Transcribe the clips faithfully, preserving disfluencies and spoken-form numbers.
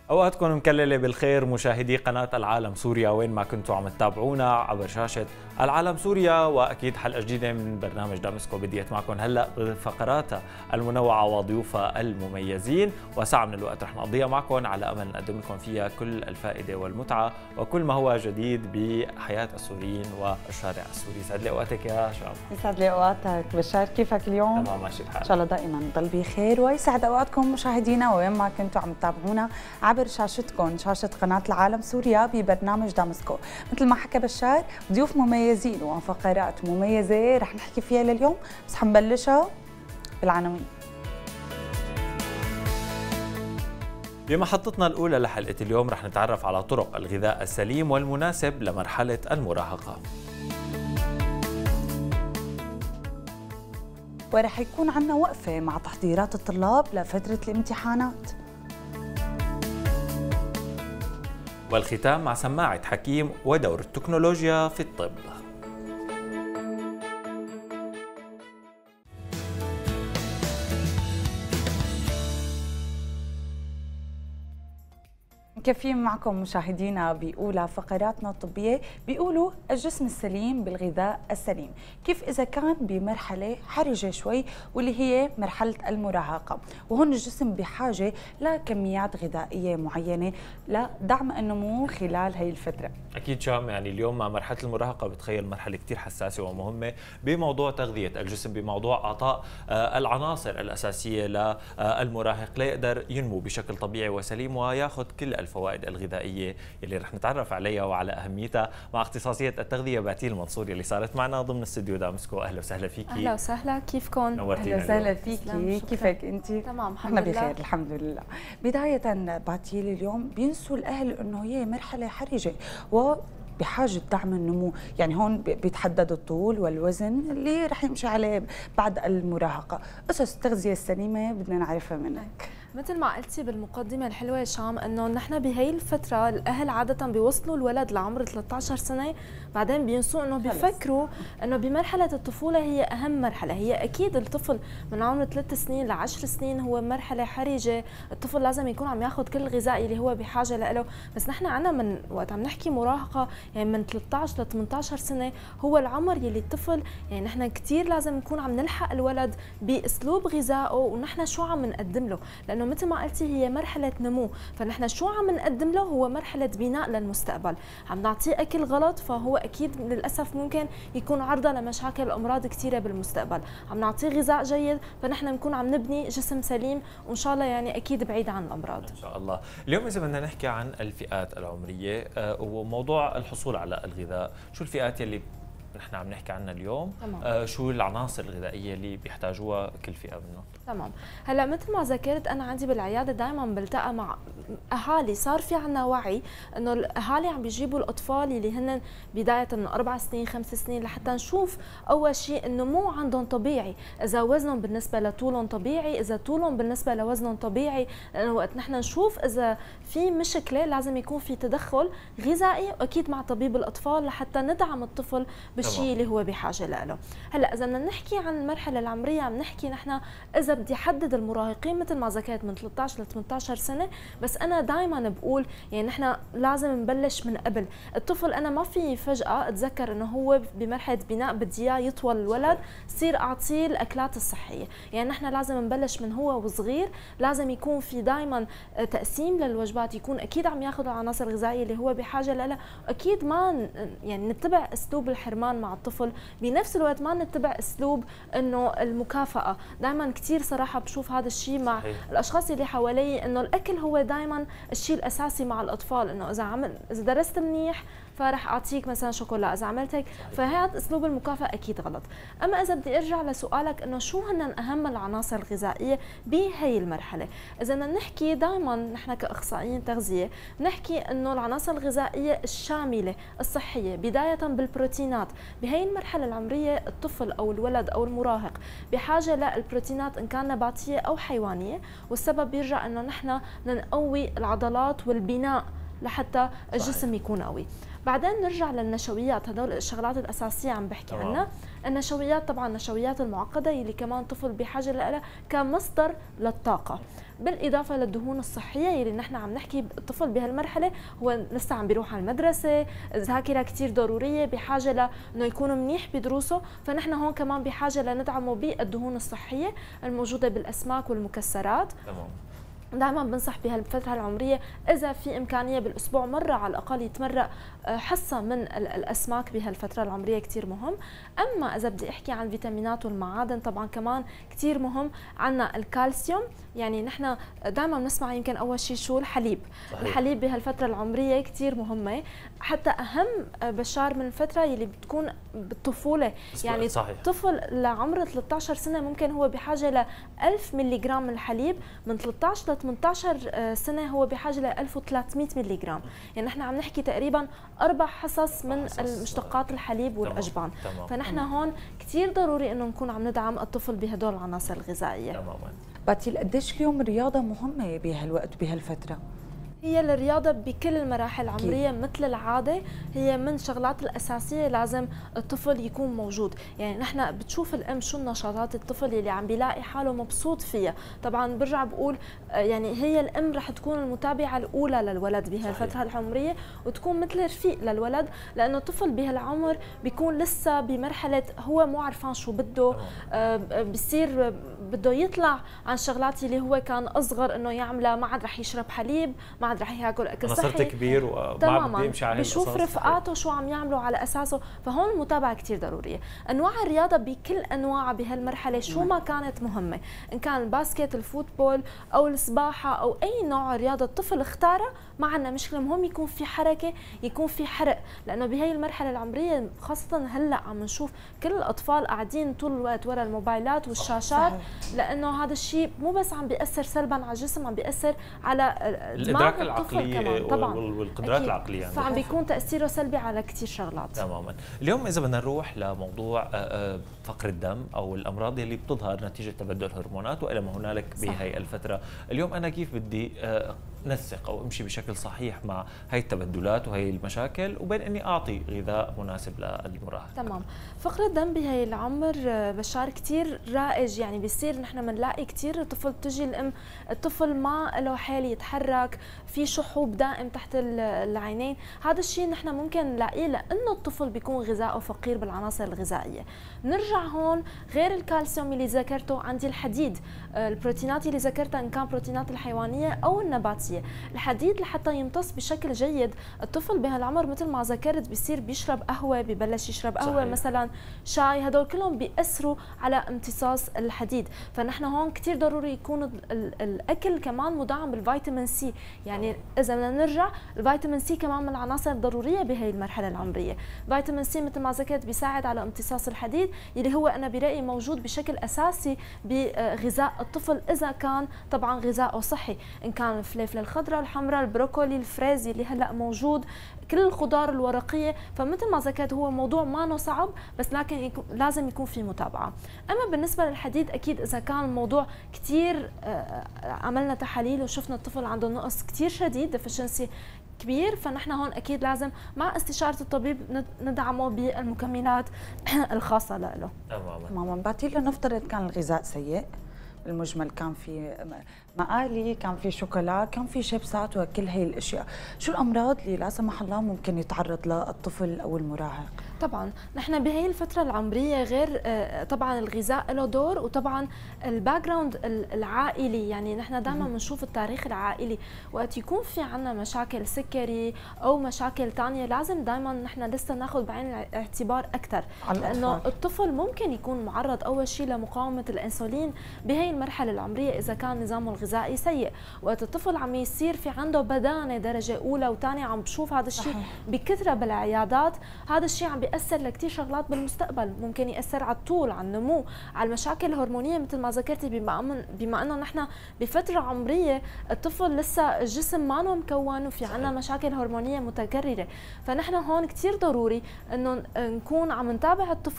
اوقاتكم مكلله بالخير مشاهدي قناه العالم سوريا، وين ما كنتوا عم تتابعونا عبر شاشه العالم سوريا، واكيد حلقه جديده من برنامج دامسكو بديت معكم هلا بفقراتها المنوعه وضيوفها المميزين، وساعه من الوقت رح نقضيها معكم على امل نقدم لكم فيها كل الفائده والمتعه وكل ما هو جديد بحياه السوريين والشارع السوري. يسعد لي اوقاتك يا شام. يسعد لي اوقاتك بشار، كيفك اليوم؟ تمام ماشي الحال ان شاء الله دائما نضل بخير، ويسعد اوقاتكم مشاهدينا وين ما كنتوا عم تتابعونا عبر شاشتكم شاشه قناه العالم سوريا ببرنامج دامسكو. مثل ما حكى بشار ضيوف مميزين وفقرات مميزه رح نحكي فيها لليوم، بس حنبلشها بالعناوين. بمحطتنا الأولى لحلقة اليوم رح نتعرف على طرق الغذاء السليم والمناسب لمرحلة المراهقة، ورح يكون عنا وقفة مع تحضيرات الطلاب لفترة الامتحانات، والختام مع سماعة حكيم ودور التكنولوجيا في الطب. مكفيين معكم مشاهدينا بأولى فقراتنا الطبية. بيقولوا الجسم السليم بالغذاء السليم، كيف إذا كان بمرحلة حرجة شوي واللي هي مرحلة المراهقة، وهون الجسم بحاجة لكميات غذائية معينة لدعم النمو خلال هي الفترة. أكيد شام، يعني اليوم مع مرحلة المراهقة بتخيل مرحلة كتير حساسة ومهمة بموضوع تغذية الجسم، بموضوع إعطاء العناصر الأساسية للمراهق ليقدر ينمو بشكل طبيعي وسليم وياخذ كل الفوائد الغذائية اللي رح نتعرف عليها وعلى أهميتها مع اختصاصية التغذية باتيل المنصوري اللي صارت معنا ضمن استوديو دامسكو. أهلا وسهلا فيكي. أهلا وسهلا، كيفكم؟ نورتينا. أهلا وسهلا فيكي، كيفك أنت؟ تمام الحمد لله. لله. بخير الحمد لله. بداية باتيل اليوم بينسوا الأهل إنه هي مرحلة حرجة و بحاجة دعم النمو، يعني هون بيتحدد الطول والوزن اللي رح يمشي عليه بعد المراهقة. قصص التغذية السليمة بدنا نعرفها منك. مثل ما قلتي بالمقدمة الحلوة يا شام، انه نحن بهي الفترة الاهل عادة بيوصلوا الولد لعمر ثلاثة عشر سنة، بعدين بينسوا انه بيفكروا انه بمرحلة الطفولة هي اهم مرحلة. هي اكيد الطفل من عمر ثلاث سنين لعشر سنين هو مرحلة حرجة، الطفل لازم يكون عم ياخذ كل الغذاء اللي هو بحاجة له، بس نحن عنا من وقت عم نحكي مراهقة يعني من ثلاثة عشر ل ثمانية عشر سنة هو العمر يلي الطفل يعني نحن كثير لازم نكون عم نلحق الولد باسلوب غذائه ونحن شو عم نقدم له، لانه مثل ما قلتي هي مرحلة نمو، فنحن شو عم نقدم له هو مرحلة بناء للمستقبل. عم نعطيه أكل غلط فهو أكيد للأسف ممكن يكون عرضة لمشاكل أمراض كثيرة بالمستقبل. عم نعطيه غذاء جيد فنحن نكون عم نبني جسم سليم وإن شاء الله يعني أكيد بعيد عن الأمراض إن شاء الله. اليوم إذا بدنا نحكي عن الفئات العمرية وموضوع الحصول على الغذاء، شو الفئات يلي نحن عم نحكي عنها اليوم؟ تمام. آه شو العناصر الغذائيه اللي بيحتاجوها كل فئه منهم؟ تمام. هلا مثل ما ذكرت انا عندي بالعياده دائما بلتقى مع اهالي، صار في عنا وعي انه الاهالي عم بيجيبوا الاطفال اللي هن بدايه من اربع سنين خمس سنين لحتى نشوف اول شيء النمو عندهم طبيعي، اذا وزنهم بالنسبه لطولهم طبيعي، اذا طولهم بالنسبه لوزنهم طبيعي، لانه وقت نحن نشوف اذا في مشكله لازم يكون في تدخل غذائي اكيد مع طبيب الاطفال لحتى ندعم الطفل بالشيء اللي هو بحاجه له. هلا اذا بدنا نحكي عن المرحله العمريه عم نحكي نحن اذا بدي احدد المراهقين مثل ما ذكرت من ثلاثة عشر ل ثمانية عشر سنه، بس انا دائما بقول يعني نحن لازم نبلش من قبل. الطفل انا ما في فجاه اتذكر انه هو بمرحله بناء بدي اياه يطول الولد صير اعطيه الاكلات الصحيه، يعني نحن لازم نبلش من هو وصغير، لازم يكون في دائما تقسيم للوجبات، يكون اكيد عم ياخذ العناصر الغذائيه اللي هو بحاجه لها، واكيد ما يعني نتبع اسلوب الحرمان مع الطفل، بنفس الوقت ما نتبع اسلوب انه المكافاه. دائما كثير صراحه بشوف هذا الشيء مع صحيح. الاشخاص اللي حوالي انه الاكل هو دائما الشيء الاساسي مع الاطفال، انه اذا عمل اذا درست منيح فرح اعطيك مثلا شوكولا، اذا عملت هيك، فهذا اسلوب المكافاه اكيد غلط. اما اذا بدي ارجع لسؤالك انه شو هن اهم العناصر الغذائيه بهي المرحله، اذا بدنا نحكي دائما نحن كاخصائيين تغذيه بنحكي انه العناصر الغذائيه الشامله الصحيه بدايه بالبروتينات. بهي المرحله العمريه الطفل او الولد او المراهق بحاجه للبروتينات ان كان نباتيه او حيوانيه، والسبب بيرجع انه نحن نقوي العضلات والبناء لحتى الجسم يكون قوي. بعدين نرجع للنشويات، هدول الشغلات الاساسيه عم بحكي عنها. النشويات طبعا النشويات المعقده اللي كمان الطفل بحاجه لها كمصدر للطاقه، بالاضافه للدهون الصحيه اللي نحن عم نحكي الطفل بهالمرحله هو لسه عم بيروح على المدرسه، ذاكره كثير ضروريه، بحاجه لانه يكون منيح بدروسه، فنحن هون كمان بحاجه لندعمه بالدهون الصحيه الموجوده بالاسماك والمكسرات. تمام. دائما بنصح بهالفتره العمريه اذا في امكانيه بالاسبوع مره على الاقل يتمرق حصه من الاسماك بهالفتره العمريه، كثير مهم. اما اذا بدي احكي عن الفيتامينات والمعادن طبعا كمان كثير مهم. عندنا الكالسيوم، يعني نحن دائما بنسمع يمكن اول شيء شو الحليب. صحيح. الحليب بهالفتره العمريه كثير مهمه، حتى اهم بشار من الفتره اللي بتكون بالطفوله، يعني صحيح. طفل لعمر ثلاثة عشر سنه ممكن هو بحاجه ل ألف ملي جرام من الحليب، من ثلاثة عشر ل ثمانية عشر سنه هو بحاجه ل ألف وثلاثمئة ملي جرام، يعني نحن عم نحكي تقريبا اربع حصص من مشتقات الحليب والاجبان. تمام. فنحن هون كثير ضروري انه نكون عم ندعم الطفل بهدول العناصر الغذائيه. تماما. باتيل، قديش اليوم الرياضه مهمه بهالوقت بهالفتره؟ هي الرياضة بكل المراحل العمرية مثل العادة هي من الشغلات الأساسية لازم الطفل يكون موجود. يعني نحن بتشوف الأم شو النشاطات الطفل اللي عم بيلاقي حاله مبسوط فيها. طبعا برجع بقول يعني هي الأم رح تكون المتابعة الأولى للولد بهالفترة العمرية، وتكون مثل رفيق للولد، لأنه الطفل بهالعمر بيكون لسه بمرحلة هو مو عرفان شو بده، آه بصير بده يطلع عن شغلات اللي هو كان أصغر إنه يعملها، ما عاد رح يشرب حليب، ما عاد رح ياكل اكل صحي، صرت كبير وما بدي يمشي على بشوف رفقاته شو عم يعملوا على اساسه. فهون المتابعه كثير ضروريه. انواع الرياضه بكل انواعها بهالمرحله شو ما كانت مهمه، ان كان الباسكت، الفوتبول او السباحه او اي نوع رياضه الطفل اختاره، ما عندنا مشكله. المهم يكون في حركه، يكون في حرق، لانه بهي المرحله العمريه خاصه هلا عم نشوف كل الاطفال قاعدين طول الوقت ورا الموبايلات والشاشات، لانه هذا الشيء مو بس عم بياثر سلبا على الجسم، عم بياثر على الادراك العقلي طبعا والقدرات أكيد. العقليه يعني فعم بيكون تاثيره سلبي على كثير شغلات. تماما. اليوم اذا بدنا نروح لموضوع فقر الدم او الامراض اللي بتظهر نتيجه تبدل هرمونات والى ما هنالك بهي الفتره، اليوم انا كيف بدي نسق او امشي بشكل صحيح مع هي التبدلات وهي المشاكل وبين اني اعطي غذاء مناسب للمراهق؟ تمام. فقر الدم بهي العمر بشار كثير رائج، يعني بيصير نحن بنلاقي كثير طفل بتجي الام الطفل ما له حال يتحرك، في شحوب دائم تحت العينين. هذا الشيء نحن ممكن نلاقيه لانه الطفل بيكون غذائه فقير بالعناصر الغذائيه. نرجع هون غير الكالسيوم اللي ذكرته، عندي الحديد، البروتينات اللي ذكرتها ان كان بروتينات الحيوانيه او النباتيه. الحديد لحتى يمتص بشكل جيد، الطفل بهالعمر مثل ما ذكرت بيصير بيشرب قهوه، ببلش يشرب قهوه صحيح. مثلا شاي، هدول كلهم بيأثروا على امتصاص الحديد. فنحن هون كثير ضروري يكون الاكل كمان مدعم بالفيتامين سي. يعني اذا بدنا نرجع، الفيتامين سي كمان من العناصر الضروريه بهي المرحله العمريه. فيتامين سي مثل ما ذكرت بيساعد على امتصاص الحديد اللي هو انا برايي موجود بشكل اساسي بغذاء الطفل اذا كان طبعا غذائه صحي، ان كان الفلفله الخضراء، الحمراء، البروكولي، الفريزي اللي هلا موجود، كل الخضار الورقيه. فمثل ما ذكرت هو موضوع ما صعب، بس لكن يكون لازم يكون في متابعه. اما بالنسبه للحديد اكيد اذا كان الموضوع كثير عملنا تحاليل وشفنا الطفل عنده نقص كثير شديد، ديفشنسي كبير، فنحن هون اكيد لازم مع استشاره الطبيب ندعمه بالمكملات الخاصه له. تماما. تماما. بعتي له نفترض كان الغذاء سيء المجمل، كان في مقالي، كان في شوكولا، كان في شيبسات وكل هي الاشياء، شو الامراض اللي لا سمح الله ممكن يتعرض لها الطفل او المراهق؟ طبعا نحن بهي الفتره العمريه غير طبعا الغذاء له دور، وطبعا الباك جراوند العائلي. يعني نحن دائما بنشوف التاريخ العائلي وقت يكون في عندنا مشاكل سكري او مشاكل ثانيه، لازم دائما نحن لسه ناخذ بعين الاعتبار اكثر، لانه الطفل ممكن يكون معرض اول شيء لمقاومه الانسولين بهي المرحله العمريه اذا كان نظامه الغذائي سيء. وقت الطفل عم يصير في عنده بدانه درجه اولى وثانيه، عم بشوف هذا الشيء بكثره بالعيادات، هذا الشيء عم بيأثر لكثير شغلات بالمستقبل، ممكن يأثر على الطول، على النمو، على المشاكل الهرمونيه مثل ما ذكرتي. بما بما انه نحن بفتره عمريه الطفل لسه الجسم ما مكون وفي عندنا مشاكل هرمونيه متكرره، فنحن هون كثير ضروري انه نكون عم نتابع الطفل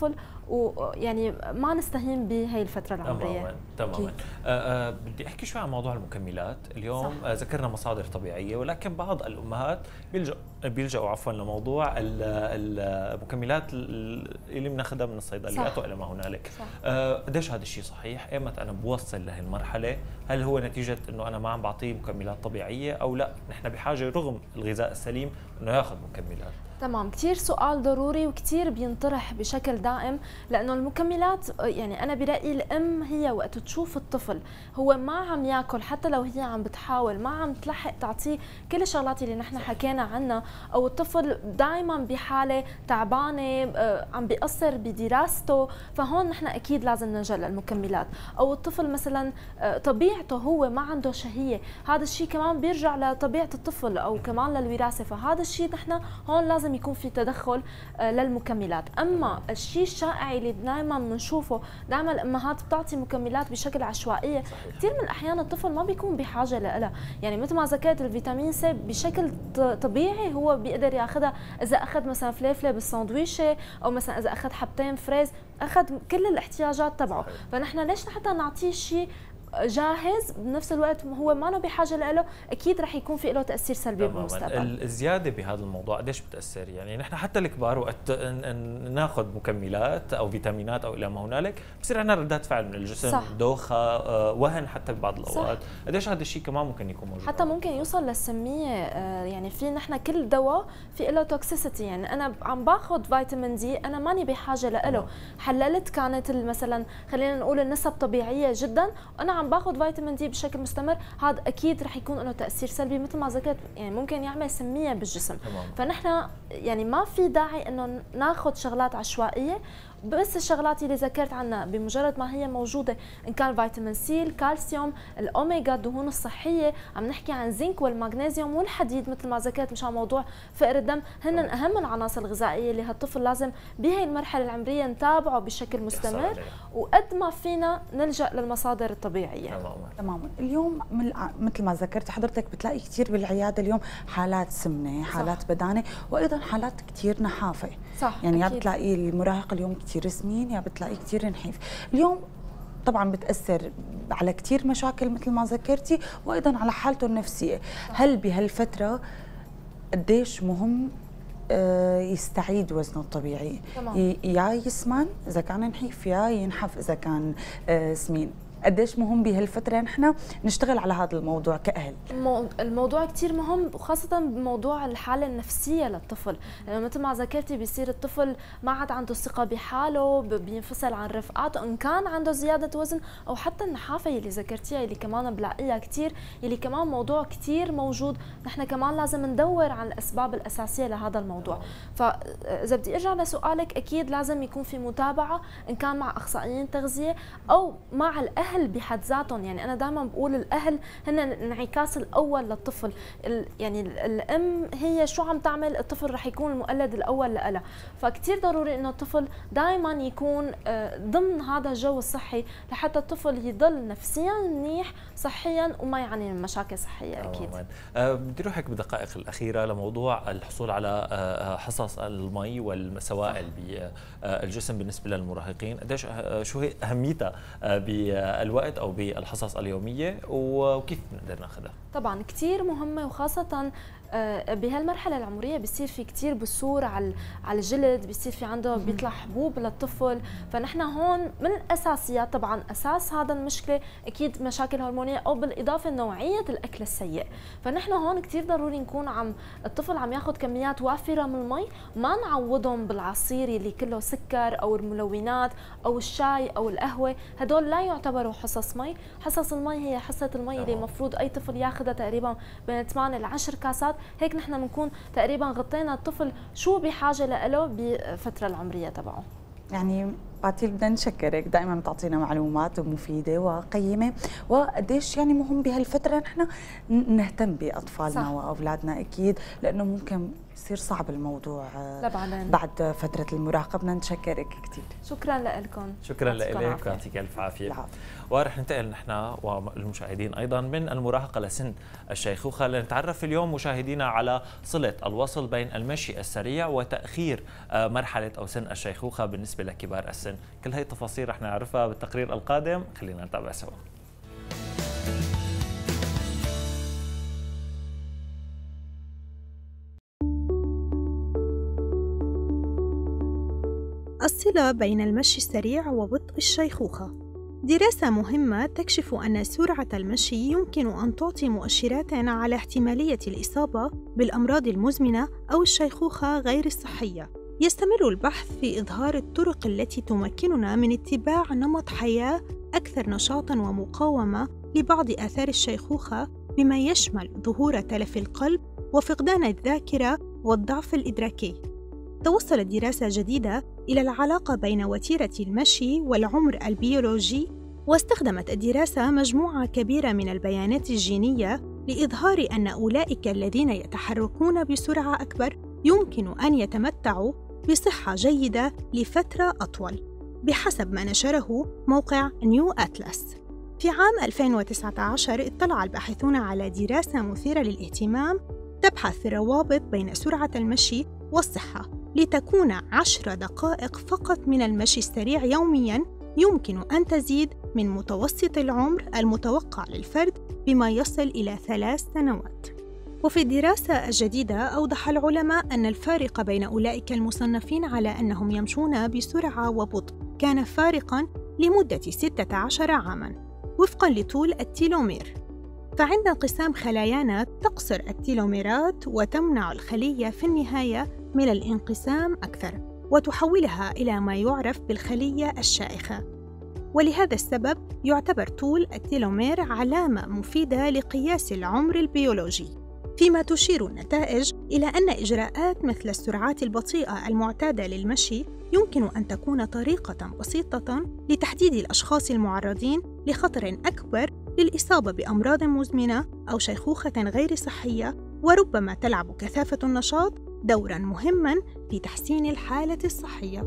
ويعني ما نستهين بهي الفتره العمريه. تماما تماما. آه آه بدي احكي شوي عن موضوع المكملات. اليوم آه ذكرنا مصادر طبيعيه، ولكن بعض الامهات بيلجأوا بيلجأوا عفوا لموضوع المكملات اللي بناخذها من الصيدليات والى ما هنالك. آه قديش هذا الشيء صحيح؟ ايمتى انا بوصل لهي المرحله؟ هل هو نتيجه انه انا ما عم بعطيه مكملات طبيعيه او لا نحن بحاجه رغم الغذاء السليم انه ياخذ مكملات؟ تمام، كثير سؤال ضروري وكثير بينطرح بشكل دائم، لانه المكملات يعني انا برايي الام هي وقت تشوف الطفل هو ما عم ياكل، حتى لو هي عم بتحاول ما عم تلحق تعطيه كل الشغلات اللي نحن حكينا عنها، او الطفل دائما بحاله تعبانه عم بيأثر بدراسته، فهون نحن اكيد لازم نلجأ للمكملات. او الطفل مثلا طبيعته هو ما عنده شهيه، هذا الشيء كمان بيرجع لطبيعه الطفل او كمان للوراثه، فهذا الشيء نحن هون لازم يكون في تدخل للمكملات. اما الشيء الشائع اللي دائما بنشوفه، دائما الامهات بتعطي مكملات بشكل عشوائيه، كثير من الاحيان الطفل ما بيكون بحاجه لها، يعني مثل ما ذكرت الفيتامين سي بشكل طبيعي هو بيقدر ياخذها اذا اخذ مثلا فليفله بالساندويشه، او مثلا اذا اخذ حبتين فريز اخذ كل الاحتياجات تبعه. فنحن ليش حتى نعطيه شيء جاهز بنفس الوقت هو ما له بحاجه له، اكيد رح يكون في له تاثير سلبي بالمستقبل. الزياده بهذا الموضوع قديش بتاثر؟ يعني نحن حتى الكبار وقت ناخذ مكملات او فيتامينات او الى ما هنالك بصير عندنا ردات فعل من الجسم، صح. دوخه، وهن حتى ببعض الاوقات، قديش هذا الشيء كمان ممكن يكون موجود؟ حتى ممكن يوصل للسميه، يعني في نحن كل دواء في له توكسيسيتي، يعني انا عم باخذ فيتامين دي انا ماني بحاجه له، حللت كانت مثلا خلينا نقول النسب طبيعيه جدا وانا عم باخذ فيتامين دي بشكل مستمر، هذا اكيد رح يكون له تاثير سلبي مثل ما ذكرت، يعني ممكن يعمل سميه بالجسم. تمام. فنحن يعني ما في داعي انه ناخذ شغلات عشوائيه، بس الشغلات اللي ذكرت عنها بمجرد ما هي موجوده، ان كان فيتامين سي، الكالسيوم، الاوميجا، الدهون الصحيه، عم نحكي عن زنك والمغنيسيوم والحديد مثل ما ذكرت مشان موضوع فقر الدم، هن اهم العناصر الغذائيه اللي هالطفل لازم بهي المرحله العمريه نتابعه بشكل مستمر، وقد ما فينا نلجا للمصادر الطبيعيه. تماما تماما. اليوم مثل ما ذكرت حضرتك بتلاقي كثير بالعياده اليوم حالات سمنه، حالات صح. بدانه، وايضا حالات كثير نحافه، صح. يعني يا بتلاقي المراهق اليوم كثير سمين، يا بتلاقي كثير نحيف. اليوم طبعا بتاثر على كثير مشاكل مثل ما ذكرتي، وايضا على حالته النفسيه. هل بهالفتره قديش مهم يستعيد وزنه الطبيعي؟ تمام. يا يسمن اذا كان نحيف، يا ينحف اذا كان سمين. قديش مهم بهالفترة نحن نشتغل على هذا الموضوع كأهل؟ الموضوع كثير مهم، وخاصة بموضوع الحالة النفسية للطفل، لأنه مثل ما ذكرتي بيصير الطفل ما عاد عنده ثقة بحاله، بينفصل عن رفقاته، إن كان عنده زيادة وزن أو حتى النحافة اللي ذكرتيها اللي كمان بلاقيها كثير، اللي كمان موضوع كثير موجود، نحن كمان لازم ندور عن الأسباب الأساسية لهذا الموضوع. فإذا بدي أرجع لسؤالك، أكيد لازم يكون في متابعة، إن كان مع أخصائيين تغذية أو مع الأهل الأهل بحد ذاتهم. يعني أنا دائما بقول الأهل هن الانعكاس الأول للطفل، يعني الأم هي شو عم تعمل الطفل رح يكون المقلد الأول لها، فكتير ضروري إنه الطفل دائما يكون ضمن هذا الجو الصحي لحتى الطفل يضل نفسيا منيح صحيا وما يعاني من مشاكل صحية. أكيد. أه بدي أروح هيك بالدقائق الأخيرة لموضوع الحصول على حصص المي والسوائل بالجسم بالنسبة للمراهقين، قديش شو هي أهميتها بالوقت أو بالحصص اليومية وكيف بنقدر ناخذها؟ طبعا كثير مهمة، وخاصة بهالمرحلة العمرية بيصير في كتير بثور على على الجلد، بيصير في عنده بيطلع حبوب للطفل، فنحن هون من الأساسيات طبعا أساس هذا المشكلة أكيد مشاكل هرمونية أو بالإضافة لنوعية الأكل السيء، فنحن هون كتير ضروري نكون عم الطفل عم ياخذ كميات وافرة من المي، ما نعوضهم بالعصير اللي كله سكر أو الملونات أو الشاي أو القهوة، هدول لا يعتبروا حصص مي. حصص المي هي حصة المي اللي المفروض أي طفل ياخذها تقريبا بين ثمانية لعشر كاسات، هيك نحن بنكون تقريبا غطينا الطفل شو بحاجه له بالفتره العمريه تبعه. يعني باتيل بدنا نشكرك، دائما بتعطينا معلومات مفيده وقيمه، وقديش يعني مهم بهالفتره نحن نهتم باطفالنا صح. واولادنا اكيد، لانه ممكن يصير صعب الموضوع لبعدين بعد فتره المراهقه. بدنا نشكرك كثير. شكرا لكم. شكرا لك ويعطيك الف عافيه. ورح ننتقل نحن والمشاهدين ايضا من المراهقه لسن الشيخوخه لنتعرف اليوم مشاهدينا على صله الوصل بين المشي السريع وتاخير مرحله او سن الشيخوخه بالنسبه لكبار السن. كل هي التفاصيل رح نعرفها بالتقرير القادم، خلينا نتابع سوا. الصلة بين المشي السريع وبطء الشيخوخة. دراسة مهمة تكشف أن سرعة المشي يمكن أن تعطي مؤشرات على احتمالية الإصابة بالأمراض المزمنة أو الشيخوخة غير الصحية. يستمر البحث في إظهار الطرق التي تمكننا من اتباع نمط حياة أكثر نشاطاً ومقاومة لبعض آثار الشيخوخة، بما يشمل ظهور تلف القلب وفقدان الذاكرة والضعف الإدراكي. توصلت دراسة جديدة إلى العلاقة بين وتيرة المشي والعمر البيولوجي، واستخدمت الدراسة مجموعة كبيرة من البيانات الجينية لإظهار أن أولئك الذين يتحركون بسرعة أكبر يمكن أن يتمتعوا بصحة جيدة لفترة أطول، بحسب ما نشره موقع نيو أتلس. في عام ألفين وتسعة عشر اطلع الباحثون على دراسة مثيرة للاهتمام تبحث في الروابط بين سرعة المشي والصحة، لتكون عشر دقائق فقط من المشي السريع يومياً يمكن أن تزيد من متوسط العمر المتوقع للفرد بما يصل إلى ثلاث سنوات. وفي الدراسة الجديدة أوضح العلماء أن الفارق بين أولئك المصنفين على أنهم يمشون بسرعة وبطء كان فارقاً لمدة ستة عشر عاماً وفقاً لطول التيلومير. فعند انقسام خلايانا تقصر التيلوميرات وتمنع الخلية في النهاية من الانقسام أكثر، وتحولها إلى ما يعرف بالخلية الشائخة. ولهذا السبب يعتبر طول التيلومير علامة مفيدة لقياس العمر البيولوجي، فيما تشير النتائج إلى أن إجراءات مثل السرعات البطيئة المعتادة للمشي يمكن أن تكون طريقة بسيطة لتحديد الأشخاص المعرضين لخطر أكبر للإصابة بأمراض مزمنة أو شيخوخة غير صحية، وربما تلعب كثافة النشاط دوراً مهماً في تحسين الحالة الصحية.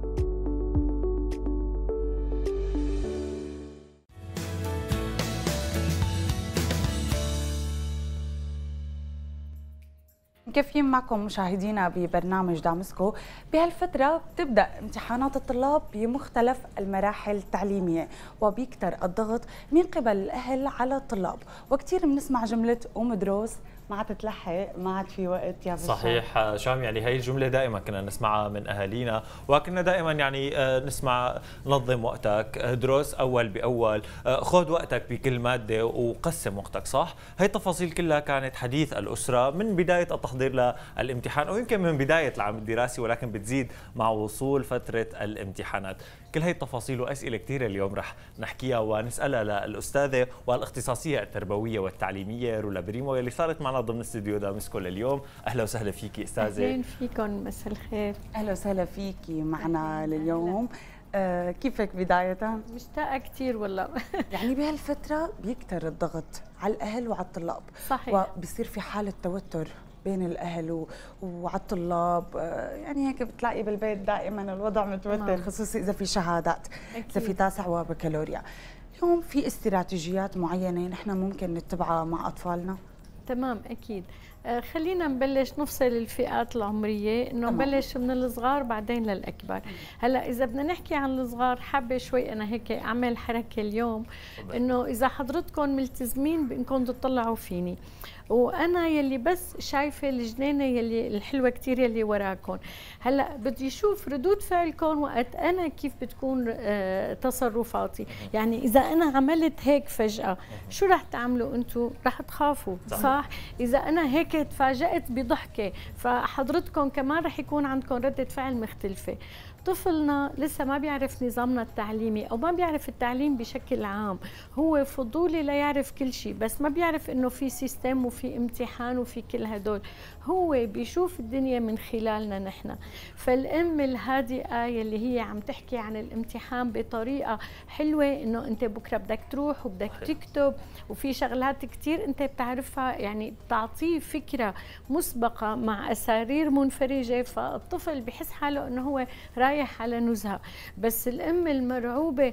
مكفيين معكم مشاهدينا ببرنامج دامسكو. بهالفترة بتبدأ امتحانات الطلاب بمختلف المراحل التعليمية، وبيكتر الضغط من قبل الأهل على الطلاب، وكتير بنسمع جملة قوم دروس ما عاد تتلحق، ما عاد في وقت يا بشر. صحيح شام، يعني هي الجملة دائما كنا نسمعها من أهالينا، وكنا دائما يعني نسمع نظم وقتك، دروس أول بأول، خذ وقتك بكل مادة وقسم وقتك، صح؟ هي التفاصيل كلها كانت حديث الأسرة من بداية التحضير للامتحان، أو يمكن من بداية العام الدراسي، ولكن بتزيد مع وصول فترة الامتحانات. كل هي التفاصيل وأسئلة كثيرة اليوم رح نحكيها ونسألها للأستاذة والاختصاصية التربوية والتعليمية رولا بريمو اللي صارت معنا ضمن استديو دامسكو لليوم. أهلا وسهلا فيكي أستاذة. أهلا فيكم، مساء الخير. أهلا وسهلا فيكي معنا لليوم. آه كيفك بداية؟ مشتاقة كثير والله. يعني بهالفترة بيكتر الضغط على الأهل وعلى الطلاب، صحيح، وبصير في حالة توتر بين الأهل وعلى الطلاب، يعني هيك بتلاقي بالبيت دائما الوضع متوتر، خصوصي إذا في شهادات، أكيد. إذا في تاسع وبكالوريا. اليوم في استراتيجيات معينة نحن ممكن نتبعها مع أطفالنا؟ تمام، أكيد. آه خلينا نبلش نفصل الفئات العمرية، إنه نبلش من الصغار بعدين للأكبر. هلا إذا بدنا نحكي عن الصغار، حابة شوي أنا هيك أعمل حركة اليوم، إنه إذا حضرتكم ملتزمين بإنكم تطلعوا فيني، وانا يلي بس شايفه الجنينه يلي الحلوه كثير يلي وراكم. هلا بدي اشوف ردود فعلكم وقت انا كيف بتكون آه تصرفاتي. يعني اذا انا عملت هيك فجاه، شو رح تعملوا انتم؟ رح تخافوا، صح, صح؟ اذا انا هيك تفاجات بضحكه، فحضرتكم كمان رح يكون عندكم رده فعل مختلفه. طفلنا لسه ما بيعرف نظامنا التعليمي او ما بيعرف التعليم بشكل عام، هو فضولي ليعرف كل شيء، بس ما بيعرف انه في سيستم وفي امتحان وفي كل هدول، هو بيشوف الدنيا من خلالنا نحن. فالام الهادئه يلي هي عم تحكي عن الامتحان بطريقه حلوه، انه انت بكره بدك تروح وبدك تكتب وفي شغلات كثير انت بتعرفها، يعني بتعطيه فكره مسبقه مع اسارير منفرجه، فالطفل بحس حاله انه هو رايح على نزهه. بس الام المرعوبه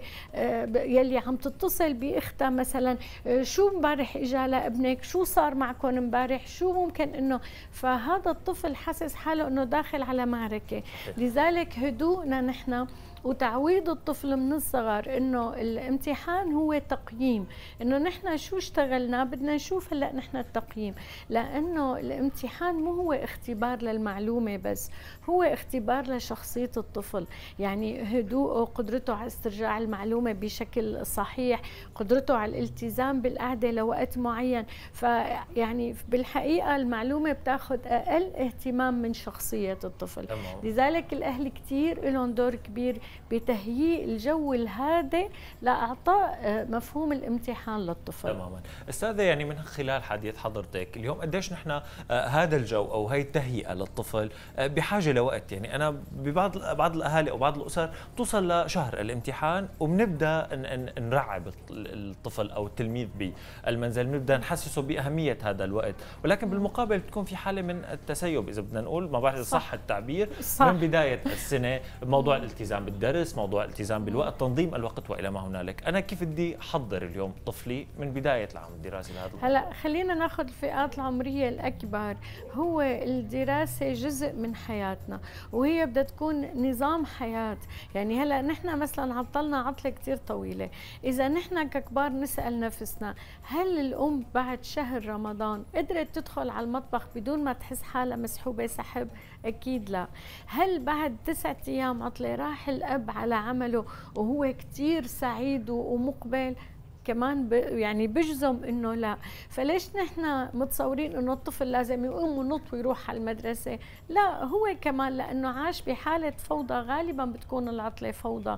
يلي عم تتصل باختها مثلا، شو امبارح اجى لابنك، شو صار معكم امبارح، شو ممكن انه، فهذا الطفل حاسس حاله انه داخل على معركه. لذلك هدوءنا نحن وتعويض الطفل من الصغر انه الامتحان هو تقييم، انه نحن شو اشتغلنا بدنا نشوف هلا نحن التقييم، لانه الامتحان مو هو اختبار للمعلومه بس، هو اختبار لشخصيه الطفل، يعني هدوءه، قدرته على استرجاع المعلومه بشكل صحيح، قدرته على الالتزام بالقعده لوقت معين. فيعني بالحقيقه المعلومه بتاخذ اقل اهتمام من شخصيه الطفل. تمام. لذلك الاهل كثير لهم دور كبير بتهيئ الجو الهادئ لاعطاء مفهوم الامتحان للطفل. تماما. استاذه، يعني من خلال حديث حضرتك اليوم قديش نحن هذا الجو او هي التهيئه للطفل بحاجه لوقت؟ يعني انا ببعض بعض الاهالي او بعض الاسر توصل لشهر الامتحان وبنبدا نرعب الطفل او التلميذ بالمنزل، بنبدا نحسسه باهميه هذا الوقت، ولكن بالمقابل بتكون في حاله من التسيب اذا بدنا نقول، ما بعرف صح, صح التعبير، صح. من بدايه السنه موضوع الالتزام بالدرس، موضوع الالتزام بالوقت، تنظيم الوقت والى ما هنالك. انا كيف بدي احضر اليوم طفلي من بدايه العام الدراسي لهذا الموضوع؟ هلا خلينا ناخذ الفئات العمريه الاكبر. هو الدراسه جزء من حياتنا وهي بدها تكون نظام حياه. يعني هلا نحن مثلا عطلنا عطله كثير طويله، اذا نحن ككبار نسال نفسنا هل الام بعد شهر رمضان قدرت تدخل على المطبخ بدون ما تحس حالها مسحوبه سحب؟ اكيد لا. هل بعد تسعة ايام عطله راح الاب على عمله وهو كثير سعيد ومقبل؟ كمان ب يعني بجزم انه لا. فليش نحن متصورين انه الطفل لازم يقوم ونط ويروح على المدرسه؟ لا، هو كمان لانه عاش بحاله فوضى، غالبا بتكون العطله فوضى،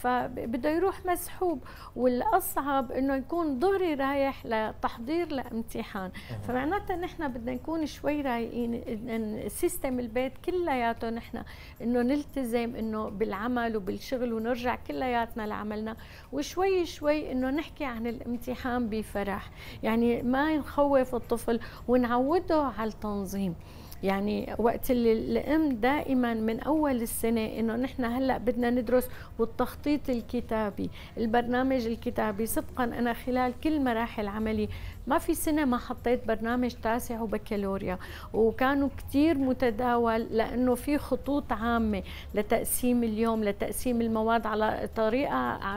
فبده يروح مسحوب. والاصعب انه يكون ظهري رايح لتحضير لامتحان، فمعناتها نحن بدنا نكون شوي رايقين، سيستم البيت كلياته نحن انه نلتزم انه بالعمل وبالشغل ونرجع كلياتنا لعملنا، وشوي شوي انه نحكي عن الامتحان بفرح، يعني ما نخوف الطفل ونعوده على التنظيم. يعني وقت اللي الام دائما من اول السنه انه نحن هلا بدنا ندرس، والتخطيط الكتابي، البرنامج الكتابي. سبقا انا خلال كل مراحل عملي ما في سنه ما حطيت برنامج تاسع وبكالوريا، وكانوا كثير متداول لانه في خطوط عامه لتقسيم اليوم، لتقسيم المواد على طريقه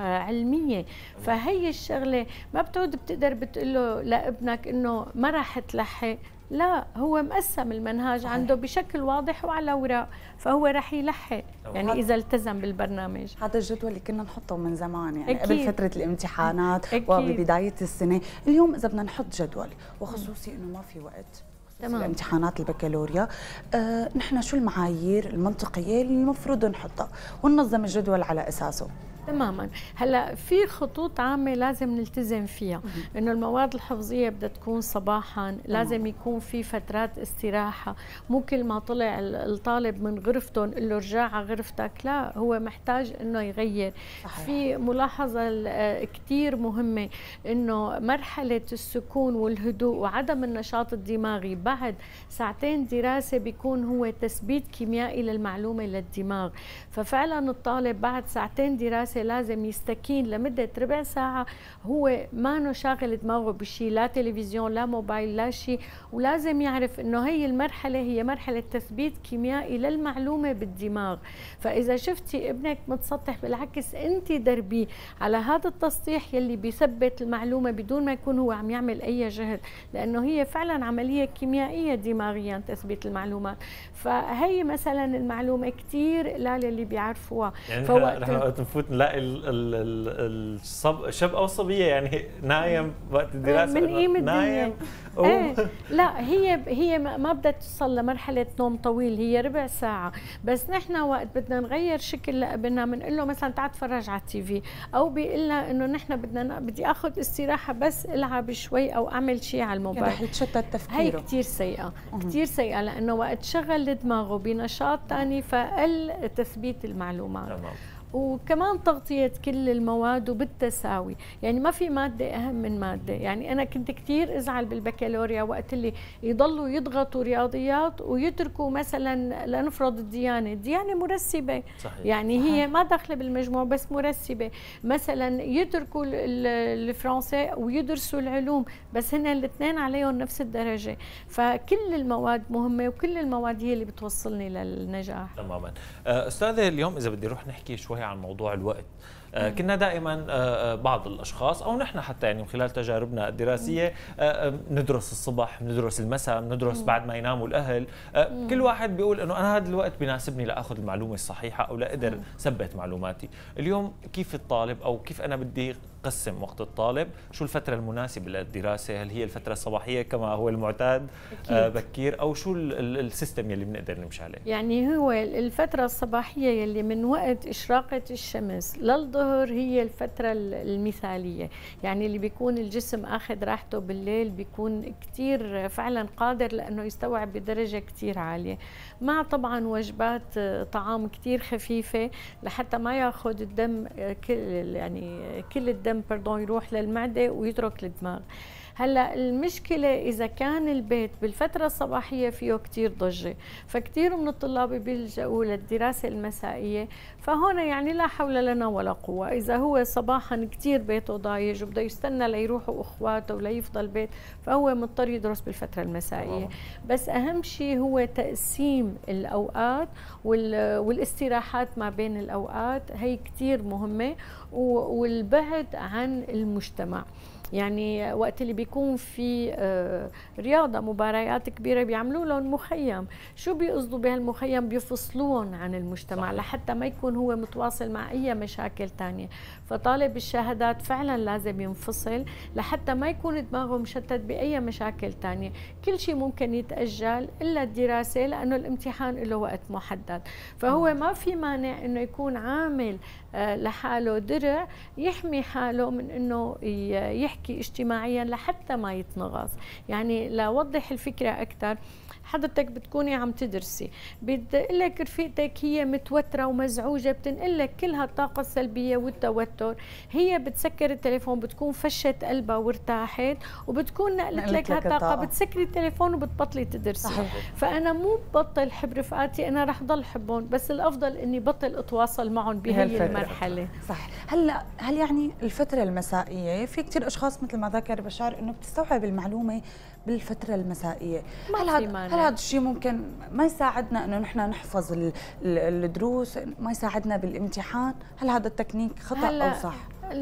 علميه. فهي الشغله ما بتعود بتقدر بتقول له لابنك انه ما راح تلحق، لا، هو مقسم المنهاج عنده بشكل واضح وعلى اوراق، فهو رح يلحق يعني اذا التزم بالبرنامج. هذا الجدول اللي كنا نحطه من زمان، يعني أكيد. قبل فتره الامتحانات أكيد. وببدايه السنه. اليوم اذا بدنا نحط جدول، وخصوصي انه ما في وقت تمام الامتحانات البكالوريا، آه نحن شو المعايير المنطقيه اللي المفروض نحطها وننظم الجدول على اساسه؟ تماما. هلا في خطوط عامه لازم نلتزم فيها، انه المواد الحفظيه بدها تكون صباحا، لازم يكون في فترات استراحه، مو كل ما طلع الطالب من غرفته نقول له ارجع على غرفتك، لا، هو محتاج انه يغير. صحيح. في ملاحظه كثير مهمه انه مرحله السكون والهدوء وعدم النشاط الدماغي بعد ساعتين دراسه بيكون هو تثبيت كيميائي للمعلومه للدماغ. ففعلا الطالب بعد ساعتين دراسه لازم يستكين لمدة ربع ساعة، هو ما شاغل دماغه بشيء، لا تلفزيون لا موبايل لا شيء، ولازم يعرف انه هي المرحلة هي مرحلة تثبيت كيميائي للمعلومة بالدماغ. فإذا شفتي ابنك متسطح بالعكس انت دربيه على هذا التسطيح يلي بيثبت المعلومة بدون ما يكون هو عم يعمل اي جهد، لانه هي فعلا عملية كيميائية دماغيا تثبيت المعلومات. فهي مثلا المعلومة كثير قلال اللي بيعرفوها. يعني فوقت نفوت نلاقي الشاب او الصبيه يعني نايم وقت الدراسه من قيمة نايم. ايه لا، هي هي ما بدها توصل لمرحله نوم طويل، هي ربع ساعه بس. نحن وقت بدنا نغير شكل لابننا بنقول له مثلا تعال تفرج على التي في، او بيقول لنا انه نحن بدنا بدي اخذ استراحه بس العب شوي او اعمل شيء على الموبايل، رح يتشتت تفكيره. هي كثير سيئه كثير سيئه، لانه وقت شغل دماغه بنشاط ثاني فقل تثبيت المعلومات. تمام. وكمان تغطية كل المواد وبالتساوي، يعني ما في مادة أهم من مادة. يعني أنا كنت كتير أزعل بالبكالوريا وقت اللي يضلوا يضغطوا رياضيات ويتركوا مثلا لنفرض الديانة، الديانة مرسبة. صحيح. يعني هي ما داخلة بالمجموع بس مرسبة، مثلا يتركوا الفرنسي ويدرسوا العلوم بس هن الاثنين عليهم نفس الدرجة. فكل المواد مهمة وكل المواد هي اللي بتوصلني للنجاح. تماما. أستاذة، اليوم إذا بدي أروح نحكي شوي وهي عن موضوع الوقت. آه كنا دائما آه بعض الاشخاص او نحن حتى يعني من خلال تجاربنا الدراسيه آه ندرس الصبح، ندرس المساء، ندرس بعد ما يناموا الاهل، آه كل واحد بيقول انه انا هذا الوقت بيناسبني لاخذ المعلومه الصحيحه او لاقدر ثبت معلوماتي. اليوم كيف الطالب او كيف انا بدي قسم وقت الطالب؟ شو الفترة المناسبة للدراسة؟ هل هي الفترة الصباحية كما هو المعتاد آه بكير، أو شو السيستم يلي بنقدر نمشي عليه؟ يعني هو الفترة الصباحية يلي من وقت إشراقة الشمس للظهر هي الفترة المثالية، يعني اللي بيكون الجسم أخذ راحته بالليل بيكون كتير فعلا قادر لأنه يستوعب بدرجة كتير عالية، مع طبعا وجبات طعام كتير خفيفة لحتى ما ياخذ الدم كل يعني كل الدم بردون يروح للمعدة ويترك الدماغ. هلا المشكله اذا كان البيت بالفتره الصباحيه فيه كثير ضجه، فكثير من الطلاب بيلجأوا للدراسه المسائيه، فهون يعني لا حول لنا ولا قوه. اذا هو صباحا كثير بيته ضايج وبده يستنى ليروحوا اخواته وليفضل بيت، فهو مضطر يدرس بالفتره المسائيه. بس اهم شيء هو تقسيم الاوقات والاستراحات ما بين الاوقات، هي كثير مهمه، والبعد عن المجتمع. يعني وقت اللي بيكون في رياضة مباريات كبيرة بيعملوا لهم مخيم، شو بيقصدوا بهالمخيم؟ بيفصلوهم عن المجتمع لحتى ما يكون هو متواصل مع أي مشاكل تانية. فطالب الشهادات فعلا لازم ينفصل لحتى ما يكون دماغه مشتت بأي مشاكل تانية. كل شيء ممكن يتأجل إلا الدراسة لأنه الامتحان له وقت محدد، فهو ما في مانع إنه يكون عامل لحاله درع يحمي حاله من إنه يحكي اجتماعيا لحتى ما يتنغص. يعني لأوضح الفكرة أكثر، حضرتك بتكوني عم تدرسي، بتقول لك رفيقتك هي متوتره ومزعوجه، بتنقل لك كل هالطاقه السلبيه والتوتر، هي بتسكر التليفون، بتكون فشت قلبها وارتاحت وبتكون نقلت لك هالطاقه، بتسكري التليفون وبتبطلي تدرسي. صحيح. فانا مو ببطل حب رفقاتي، انا رح ضل حبهم، بس الافضل اني بطل اتواصل معهم بهي المرحله. صح. هلا هل يعني الفتره المسائيه في كثير اشخاص مثل ما ذكر بشار انه بتستوعب المعلومه بالفتره المسائيه، هل هذا هل هذا الشيء ممكن ما يساعدنا انه نحن نحفظ الدروس، ما يساعدنا بالامتحان؟ هل هذا التكنيك خطا او صح؟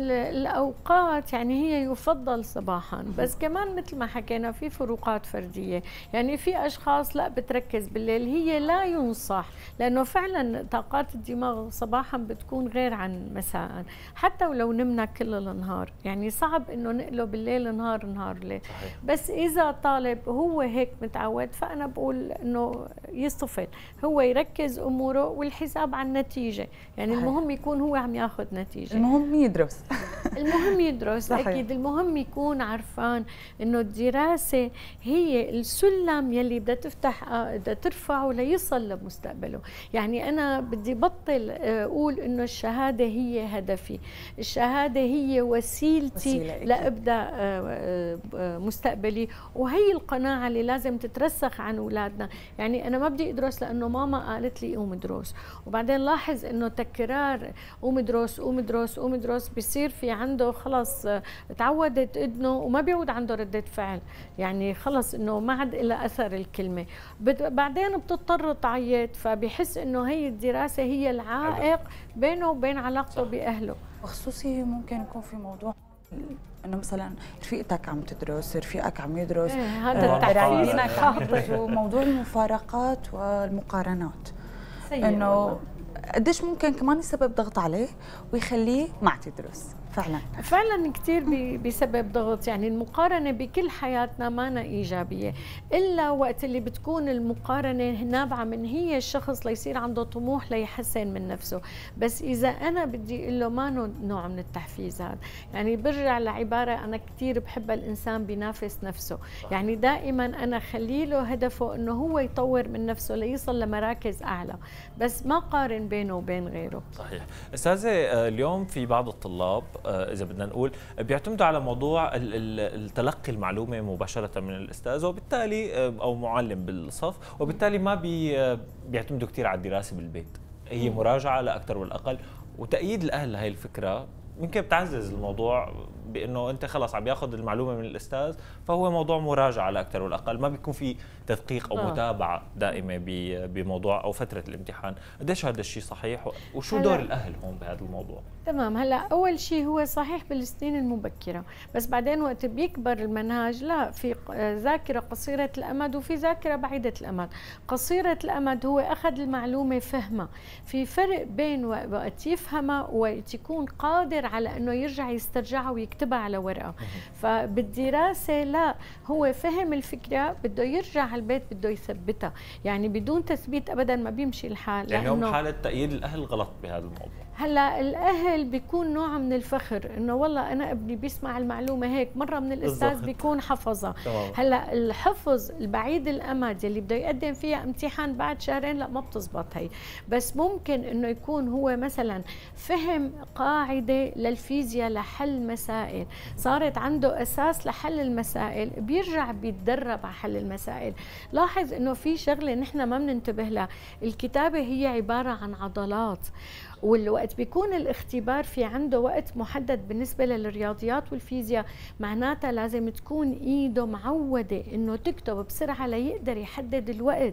الأوقات يعني هي يفضل صباحا، بس كمان مثل ما حكينا في فروقات فردية. يعني في أشخاص لا بتركز بالليل، هي لا ينصح، لأنه فعلا طاقات الدماغ صباحا بتكون غير عن مساء، حتى ولو نمنا كل النهار. يعني صعب إنه نقله بالليل نهار نهار ليل. صحيح. بس إذا طالب هو هيك متعود، فأنا بقول إنه يصطفل، هو يركز أموره والحساب عن النتيجة. يعني صحيح. المهم يكون هو عم ياخذ نتيجة، المهم يدرس. المهم يدرس. صحيح. أكيد المهم يكون عرفان إنه الدراسة هي السلم يلي بدها تفتح بدها ترفعه ليصل لمستقبله. يعني أنا بدي بطل أقول إنه الشهادة هي هدفي، الشهادة هي وسيلتي لأبدأ مستقبلي، وهي القناعة اللي لازم تترسخ عن أولادنا. يعني أنا ما بدي أدرس لأنه ماما قالت لي قوم ادرس، وبعدين لاحظ إنه تكرار قوم ادرس قوم ادرس قوم ادرس بيصير في عنده خلص تعودت اذنه وما بيعود عنده ردة فعل، يعني خلص انه ما عاد لها اثر الكلمة، بعدين بتضطر تعيط، فبيحس انه هي الدراسة هي العائق بينه وبين علاقته باهله. وخصوصي ممكن يكون في موضوع انه مثلا رفيقتك عم تدرس، رفيقك عم يدرس، إيه هذا التحفيز عم يدرس، وموضوع المفارقات والمقارنات انه قديش ممكن كمان يسبب ضغط عليه ويخليه ما تدرس. فعلا فعلا كثير بيسبب ضغط. يعني المقارنه بكل حياتنا مانا ايجابيه الا وقت اللي بتكون المقارنه نابعه من هي الشخص ليصير عنده طموح ليحسن من نفسه. بس اذا انا بدي اقول له ما نوع من التحفيز هذا، يعني برجع لعباره انا كثير بحبها، الانسان بينافس نفسه. يعني دائما انا خلي له هدفه انه هو يطور من نفسه ليصل لمراكز اعلى، بس ما قارن بينه وبين غيره. صحيح. استاذه، اليوم في بعض الطلاب إذا بدنا نقول بيعتمدوا على موضوع التلقي المعلومة مباشرة من الأستاذ وبالتالي أو معلم بالصف، وبالتالي ما بي بيعتمدوا كثير على الدراسة بالبيت، هي مراجعة لا أكثر ولا أقل. وتأييد الأهل لهي الفكرة يمكن بتعزز الموضوع بأنه أنت خلص عم ياخذ المعلومة من الأستاذ، فهو موضوع مراجعة لا أكثر ولا أقل، ما بيكون في تدقيق او آه. متابعه دائمه بموضوع او فتره الامتحان، قديش هذا الشيء صحيح وشو دور الاهل هون بهذا الموضوع؟ تمام. هلا اول شيء هو صحيح بالسنين المبكره، بس بعدين وقت بيكبر المنهج لا، في ذاكره قصيره الامد وفي ذاكره بعيده الامد. قصيره الامد هو اخذ المعلومه فهمها، في فرق بين وقت يفهمها ووقت يكون قادر على انه يرجع يسترجعها ويكتبها على ورقه. فبالدراسه لا، هو فهم الفكره بده يرجع على البيت بده يثبتها، يعني بدون تثبيت ابدا ما بيمشي الحال. يعني اليوم حاله تأييد الاهل غلط بهذا الموضوع. هلا الاهل بيكون نوع من الفخر انه والله انا ابني بيسمع المعلومه هيك مره من الاستاذ بيكون حفظها. هلا الحفظ البعيد الامد اللي بده يقدم فيها امتحان بعد شهرين لا ما بتزبط هي، بس ممكن انه يكون هو مثلا فهم قاعده للفيزياء لحل مسائل، صارت عنده اساس لحل المسائل، بيرجع بيتدرب على حل المسائل. لاحظ انه في شغله نحن ما بننتبه لها، الكتابه هي عباره عن عضلات، والوقت بيكون الاختبار في عنده وقت محدد بالنسبة للرياضيات والفيزياء، معناتها لازم تكون ايده معودة انه تكتب بسرعة ليقدر يحدد الوقت.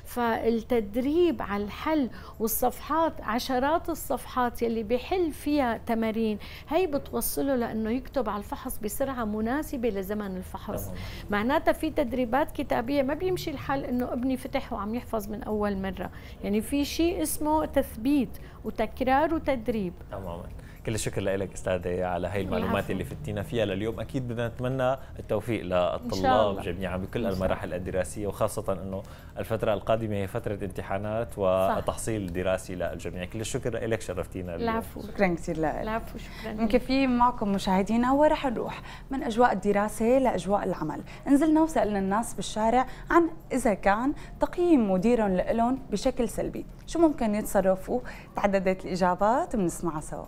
فالتدريب على الحل والصفحات، عشرات الصفحات يلي بيحل فيها تمارين، هي بتوصله لانه يكتب على الفحص بسرعة مناسبة لزمن الفحص. معناتها في تدريبات كتابية ما بيمشي الحال انه ابني فتح وعم يحفظ من اول مرة، يعني في شيء اسمه تثبيت وتكرار وتدريب. تماما. كل الشكر لك استاذه على هاي المعلومات اللي فتينا فيها لليوم. اكيد بدنا نتمنى التوفيق للطلاب جميعا بكل المراحل الدراسيه، وخاصه انه الفتره القادمه هي فتره امتحانات وتحصيل دراسي للجميع. كل الشكر لك، شرفتينا. العفو. شكرا كثير لك. العفو. شكرا. مكفيين معكم مشاهدينا، ورح نروح من اجواء الدراسه لاجواء العمل. نزلنا وسالنا الناس بالشارع عن اذا كان تقييم مديرهم لهم بشكل سلبي شو ممكن يتصرفوا. تعددت الاجابات بنسمعها سوا.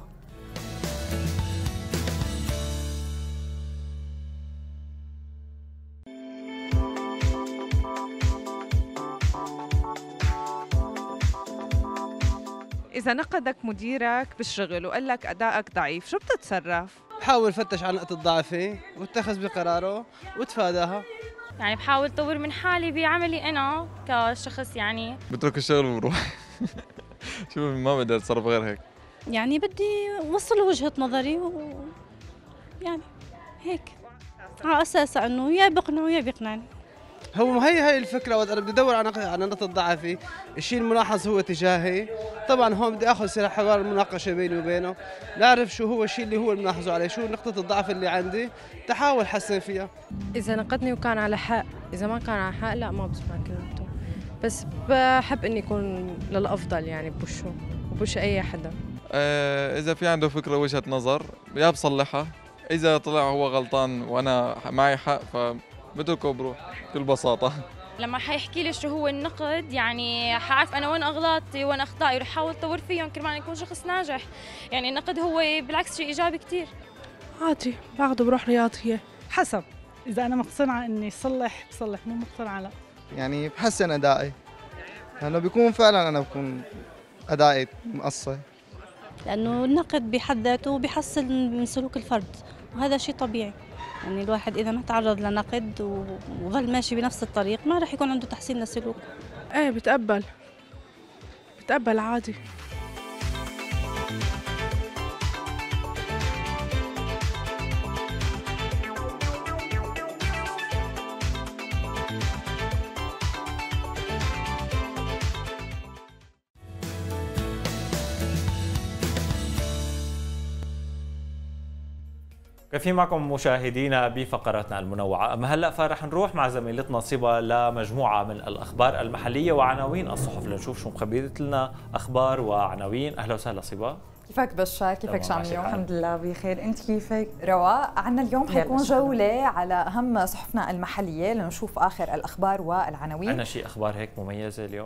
إذا نقدك مديرك بالشغل وقال لك أدائك ضعيف شو بتتصرف؟ بحاول فتش عن نقطة ضعفي واتخذ بقراره وتفاداها. يعني بحاول طور من حالي بعملي أنا كشخص، يعني بترك الشغل وبروح. شوف ما بدي أتصرف غير هيك. يعني بدي وصل وجهة نظري و يعني هيك على أساس إنه يا بقنعه يا بيقنعني. هو هي هي الفكرة، وقت أنا بدي أدور على على نقطة ضعفي، الشيء الملاحظ هو تجاهي. طبعا هون بدي آخذ سلاح حوار المناقشة بيني وبينه، نعرف شو هو الشيء اللي هو ملاحظه عليه، شو نقطة الضعف اللي عندي، تحاول حسن فيها. إذا نقدني وكان على حق، إذا ما كان على حق لا ما بسمع كلمته، بس بحب إني يكون للأفضل يعني بوشه وبوش أي حدا. آه إذا في عنده فكرة وجهة نظر يا بصلحها، إذا طلع هو غلطان وأنا معي حق فبتركه وبروح بكل بساطة. لما حيحكي لي شو هو النقد يعني حعرف انا وين اغلاطي وين اخطائي ورح احاول اطور فيهم كرمال يكون شخص ناجح. يعني النقد هو بالعكس شيء ايجابي كثير. عادي باخده بروح رياضيه حسب، اذا انا مقتنعه اني صلح بصلح، مو مقتنعه لا. يعني بحسن ادائي لانه بيكون فعلا انا بكون ادائي مقصر، لانه النقد بحد ذاته بيحسن من سلوك الفرد وهذا شيء طبيعي. يعني الواحد إذا ما تعرض لنقد وظل ماشي بنفس الطريق ما رح يكون عنده تحسين للسلوك. ايه بتقبل بتقبل عادي. كيف معكم مشاهدينا بفقراتنا المنوعة. أما هلأ فرح نروح مع زميلتنا صبا لمجموعة من الأخبار المحلية وعناوين الصحف لنشوف شو مخبيت لنا أخبار وعناوين. أهلا وسهلا صبا. كيفك بشار؟ كيفك شاميو؟ الحمد لله بخير، أنت كيفك؟ رواء. عنا اليوم حيكون جولة على أهم صحفنا المحلية لنشوف آخر الأخبار والعناوين. عنا شيء أخبار هيك مميزة اليوم؟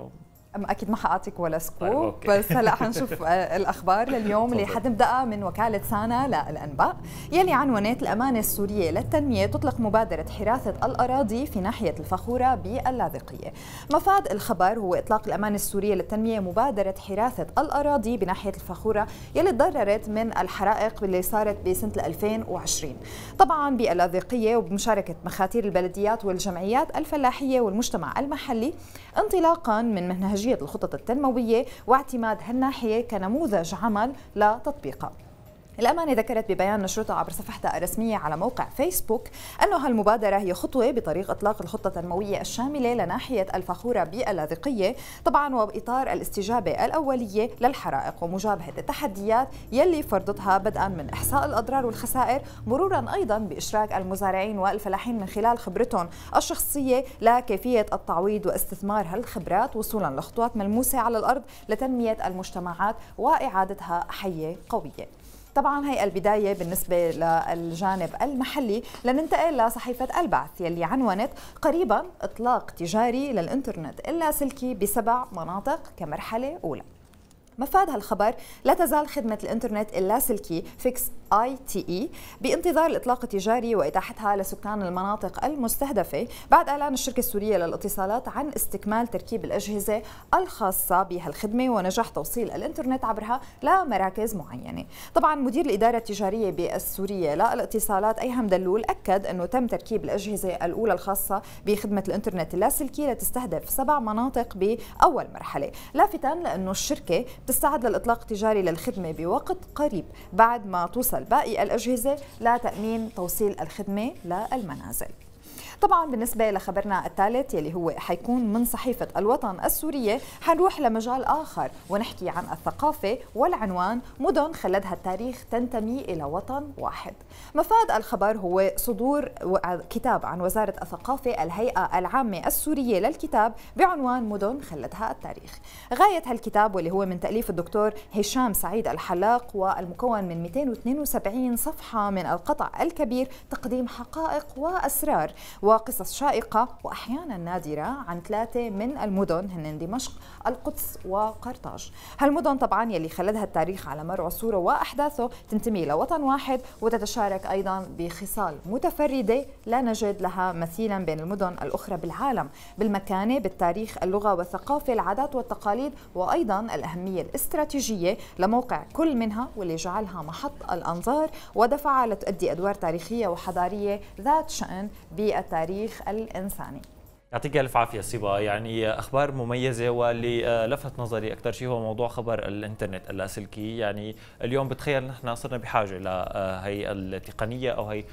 اكيد ما حاعطيك ولا سكوب، بس هلا حنشوف الاخبار لليوم اللي حنبدأ من وكاله سانا للانباء يلي عنونت الامانه السوريه للتنميه تطلق مبادره حراثه الاراضي في ناحيه الفخوره باللاذقيه. مفاد الخبر هو اطلاق الامانه السوريه للتنميه مبادره حراثه الاراضي بناحيه الفخوره يلي تضررت من الحرائق اللي صارت بسنه ألفين وعشرين، طبعا باللاذقيه وبمشاركه مخاتير البلديات والجمعيات الفلاحيه والمجتمع المحلي، انطلاقا من منهجيه الخطط التنموية واعتماد هالناحية كنموذج عمل لتطبيقها. الأمانة ذكرت ببيان نشرتها عبر صفحتها الرسمية على موقع فيسبوك أنه هالمبادرة هي خطوة بطريق إطلاق الخطة التنموية الشاملة لناحية الفخورة باللاذقية، طبعا وبإطار الاستجابة الأولية للحرائق ومجابهة التحديات يلي فرضتها بدءا من إحصاء الأضرار والخسائر، مرورا أيضا بإشراك المزارعين والفلاحين من خلال خبرتهم الشخصية لكيفية التعويض واستثمار هالخبرات وصولا لخطوات ملموسة على الأرض لتنمية المجتمعات وإعادتها حية قوية. طبعا هي البداية بالنسبة للجانب المحلي، لننتقل لصحيفة البعث يلي عنونت قريبا إطلاق تجاري للإنترنت اللاسلكي بسبع مناطق كمرحلة أولى. مفاد هالخبر لا تزال خدمة الإنترنت اللاسلكي فيكس آي تي إي بانتظار الإطلاق التجاري وإتاحتها لسكان المناطق المستهدفة بعد إعلان الشركة السورية للاتصالات عن استكمال تركيب الأجهزة الخاصة بهالخدمة ونجاح توصيل الإنترنت عبرها لمراكز معينة. طبعا مدير الإدارة التجارية بالسورية للاتصالات أيهم دلول أكد أنه تم تركيب الأجهزة الأولى الخاصة بخدمة الإنترنت اللاسلكي لتستهدف سبع مناطق بأول مرحلة، لافتا لأنه الشركة تستعد للإطلاق التجاري للخدمة بوقت قريب بعد ما توصل باقي الأجهزة لتأمين توصيل الخدمة للمنازل. طبعا بالنسبة لخبرنا الثالث يلي هو حيكون من صحيفة الوطن السورية، حنروح لمجال آخر ونحكي عن الثقافة والعنوان مدن خلدها التاريخ تنتمي إلى وطن واحد. مفاد الخبر هو صدور كتاب عن وزارة الثقافة الهيئة العامة السورية للكتاب بعنوان مدن خلدها التاريخ. غاية هالكتاب واللي هو من تأليف الدكتور هشام سعيد الحلاق والمكون من مئتين واثنين وسبعين صفحة من القطع الكبير تقديم حقائق وأسرار وقصص شائقة وأحيانا نادرة عن ثلاثة من المدن هن دمشق، القدس وقرطاج. هالمدن طبعا يلي خلدها التاريخ على مر عصوره وأحداثه تنتمي لوطن واحد وتتشارك أيضا بخصال متفردة لا نجد لها مثيلا بين المدن الأخرى بالعالم بالمكانة، بالتاريخ، اللغة والثقافة، العادات والتقاليد، وأيضا الأهمية الاستراتيجية لموقع كل منها واللي جعلها محط الأنظار ودفعها لتؤدي أدوار تاريخية وحضارية ذات شأن بالتاريخ الإنساني. يعطيك الف عافيه سيبا، يعني اخبار مميزه، واللي لفت نظري اكثر شيء هو موضوع خبر الانترنت اللاسلكي. يعني اليوم بتخيل نحن صرنا بحاجه لهي التقنيه او هي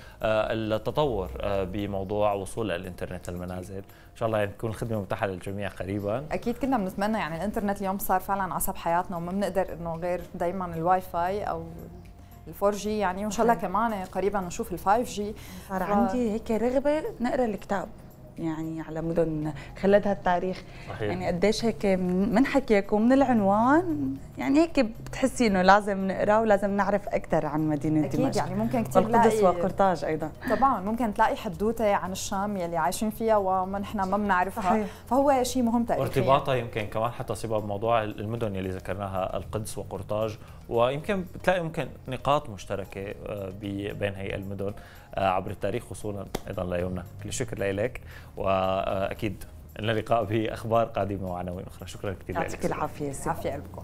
التطور بموضوع وصول الانترنت للمنازل. ان شاء الله يعني تكون الخدمه متاحه للجميع قريبا. اكيد كنا بنتمنى، يعني الانترنت اليوم صار فعلا عصب حياتنا وما بنقدر انه غير دائما الواي فاي او الفور جي، يعني وان شاء الله كمان قريبا نشوف الفايف جي. صار ف... عندي هيك رغبه نقرا الكتاب يعني على مدن خلدها التاريخ. صحيح. يعني قديش هيك من حكيك ومن العنوان يعني هيك بتحسي انه لازم نقرا ولازم نعرف اكثر عن مدينه دمشق. اكيد يعني ممكن كثير والقدس وقرطاج ايضا. طبعا ممكن تلاقي حدوته عن الشام يلي عايشين فيها وما نحن ما بنعرفها. صحيح. فهو شيء مهم تاريخيا. وارتباطها يمكن كمان حتى صيبه بموضوع المدن يلي ذكرناها القدس وقرطاج، ويمكن بتلاقي ممكن نقاط مشتركه بين هي المدن عبر التاريخ وصولا ايضا ليومنا. كل الشكر لك، واكيد لنا لقاء باخبار قادمه وعناوين اخرى. شكرا كثير لك. يعطيك العافيه. عافيه قلبكم.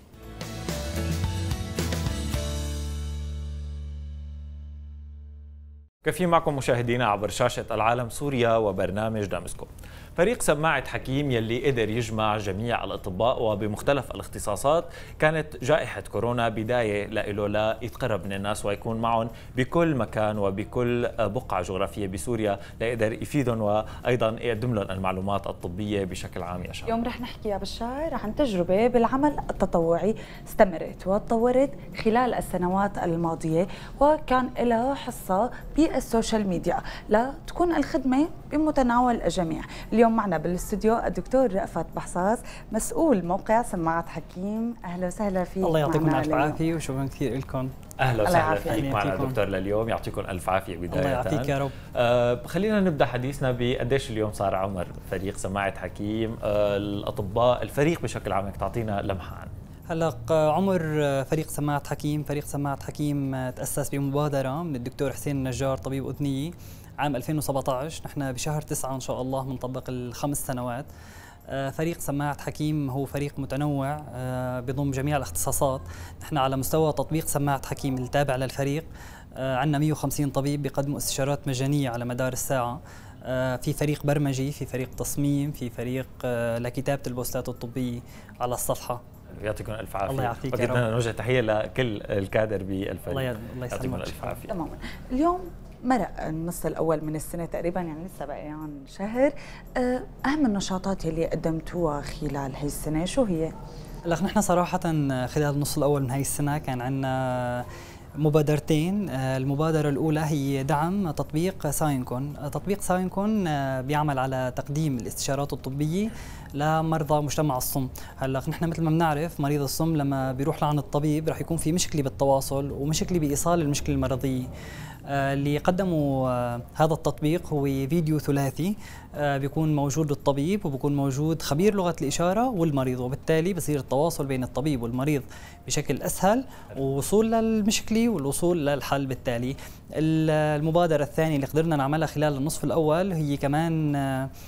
كيف معكم مشاهدينا عبر شاشة العالم سوريا وبرنامج دامسكو. فريق سماعة حكيم يلي قدر يجمع جميع الأطباء وبمختلف الاختصاصات، كانت جائحة كورونا بداية له لا يتقرب من الناس ويكون معهم بكل مكان وبكل بقعة جغرافية بسوريا ليقدر يفيدهم وأيضا يقدم لهم المعلومات الطبية بشكل عام. يا شباب، اليوم رح نحكي يا بشار عن تجربة بالعمل التطوعي استمرت وتطورت خلال السنوات الماضية، وكان لها حصة بالسوشيال ميديا لتكون الخدمة بمتناول الجميع. اليوم اليوم معنا بالاستوديو الدكتور رأفت بحصاص مسؤول موقع سماعة حكيم. أهلا وسهلا فيك. الله يعطيكم ألف عافية وشكرا كثير لكم. اهلا وسهلا فيك معنا دكتور لليوم، يعطيكم الف عافيه بدايه. الله يعافيك يا رب. آه خلينا نبدا حديثنا بقديش اليوم صار عمر فريق سماعه حكيم، آه الاطباء، الفريق بشكل عام، تعطينا لمحه عنه. هلا عمر فريق سماعه حكيم، فريق سماعه حكيم تاسس بمبادره من الدكتور حسين النجار طبيب اذنيه عام ألفين وسبعطعش. نحن بشهر تسعة ان شاء الله بنطبق الخمس سنوات. فريق سماعة حكيم هو فريق متنوع بضم جميع الاختصاصات. نحن على مستوى تطبيق سماعة حكيم التابع للفريق عندنا مئة وخمسين طبيب بيقدموا استشارات مجانية على مدار الساعة. في فريق برمجي، في فريق تصميم، في فريق لكتابة البوستات الطبية على الصفحة. يعطيكم الف عافيه. الله يعافيك. بدنا نوجه تحيه لكل الكادر بالفريق. الله يعطيكم الف عافيه. تماما. اليوم مرق النص الأول من السنة تقريبا، يعني لسه بقيان شهر. أهم النشاطات اللي قدمتوها خلال هي السنة شو هي؟ لك نحن صراحة خلال النص الأول من هي السنة كان عندنا مبادرتين. المبادرة الأولى هي دعم تطبيق ساينكون. تطبيق ساينكون بيعمل على تقديم الاستشارات الطبية لمرضى مجتمع الصم. هلا نحن مثل ما بنعرف مريض الصم لما بيروح لعند الطبيب رح يكون في مشكلة بالتواصل ومشكلة بإيصال المشكلة المرضية. اللي قدموا هذا التطبيق هو فيديو ثلاثي بيكون موجود الطبيب وبيكون موجود خبير لغة الإشارة والمريض، وبالتالي بصير التواصل بين الطبيب والمريض بشكل أسهل ووصول للمشكلة والوصول للحل. بالتالي المبادرة الثانية اللي قدرنا نعملها خلال النصف الأول هي كمان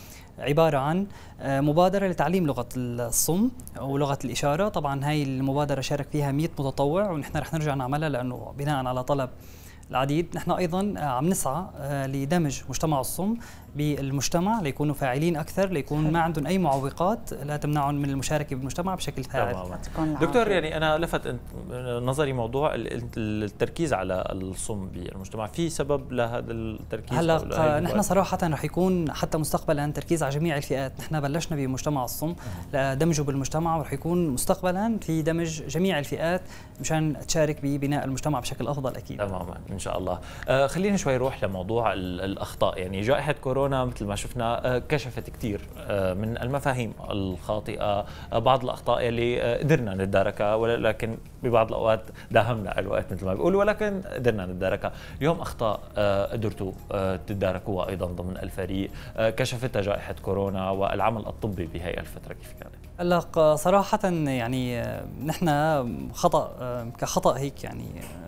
عبارة عن مبادرة لتعليم لغة الصم ولغة الإشارة. طبعا هاي المبادرة شارك فيها مئة متطوع ونحن رح نرجع نعملها لأنه بناء على طلب العديد. نحن أيضا عم نسعى لدمج مجتمع الصم بالمجتمع ليكونوا فاعلين أكثر، ليكون ما عندهم أي معوقات لا تمنعهم من المشاركة بالمجتمع بشكل فاعل. دكتور، يعني أنا لفت نظري موضوع التركيز على الصم بالمجتمع، في سبب لهذا التركيز؟ هلا نحن صراحة رح يكون حتى مستقبلا تركيز على جميع الفئات. نحن بلشنا بمجتمع الصم لدمجه بالمجتمع ورح يكون مستقبلا في دمج جميع الفئات مشان تشارك ببناء المجتمع بشكل أفضل أكيد. تماما إن شاء الله. آه خلينا شوي نروح لموضوع الأخطاء. يعني جائحة كورونا مثل ما شفنا كشفت كثير من المفاهيم الخاطئة، بعض الأخطاء اللي قدرنا نتداركها ولكن ببعض الأوقات داهمنا الوقت مثل ما بيقولوا، ولكن قدرنا نتداركها. اليوم أخطاء قدرتوا تتداركوها أيضا ضمن الفريق كشفتها جائحة كورونا والعمل الطبي بهي الفترة، كيف كانت؟ هلا صراحة يعني نحن خطأ كخطأ هيك يعني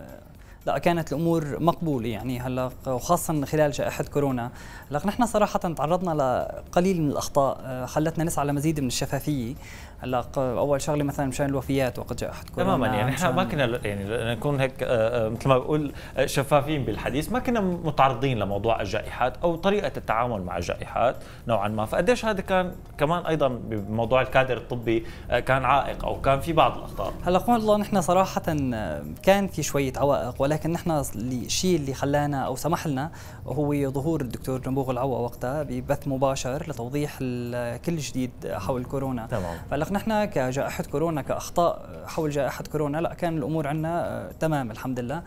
لا كانت الامور مقبوله يعني. هلا وخاصه خلال جائحه كورونا هلا نحن صراحه تعرضنا لقليل من الاخطاء خلتنا نسعى لمزيد من الشفافيه. هلا اول شغله مثلا مشان الوفيات وقت جائحه كورونا تماما، يعني نحن ما كنا يعني نكون هيك مثل ما بقول شفافين بالحديث، ما كنا متعرضين لموضوع الجائحات او طريقه التعامل مع الجائحات نوعا ما. فقديش هذا كان كمان ايضا بموضوع الكادر الطبي كان عائق او كان في بعض الاخطاء؟ هلا والله نحن صراحه كان في شويه عوائق، ولكن نحن الشيء اللي خلانا او سمح لنا هو ظهور الدكتور نبوغ العوا وقتها ببث مباشر لتوضيح كل جديد حول كورونا. تمام. فلك نحن كجائحه كورونا كاخطاء حول جائحه كورونا لا كان الامور عندنا تمام الحمد لله.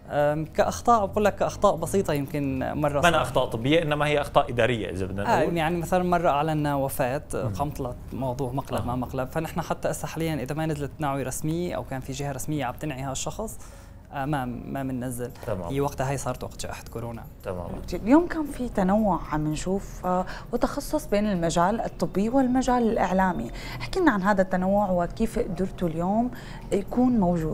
كاخطاء بقول لك كاخطاء بسيطه يمكن مره ما اخطاء طبيه انما هي اخطاء اداريه اذا بدنا نقول. آه يعني مثلا مره اعلنا وفاه قام طلعت موضوع مقلب آه. ما مقلب، فنحن حتى هسه حاليا اذا ما نزلت نعوي رسميه او كان في جهه رسميه عم تنعي هذا الشخص آه ما ما بننزل. هي وقتها هي صارت وقت جائحه كورونا. تمام. اليوم كان في تنوع عم نشوف آه وتخصص بين المجال الطبي والمجال الاعلامي، احكي لنا عن هذا التنوع وكيف قدرتوا اليوم يكون موجود.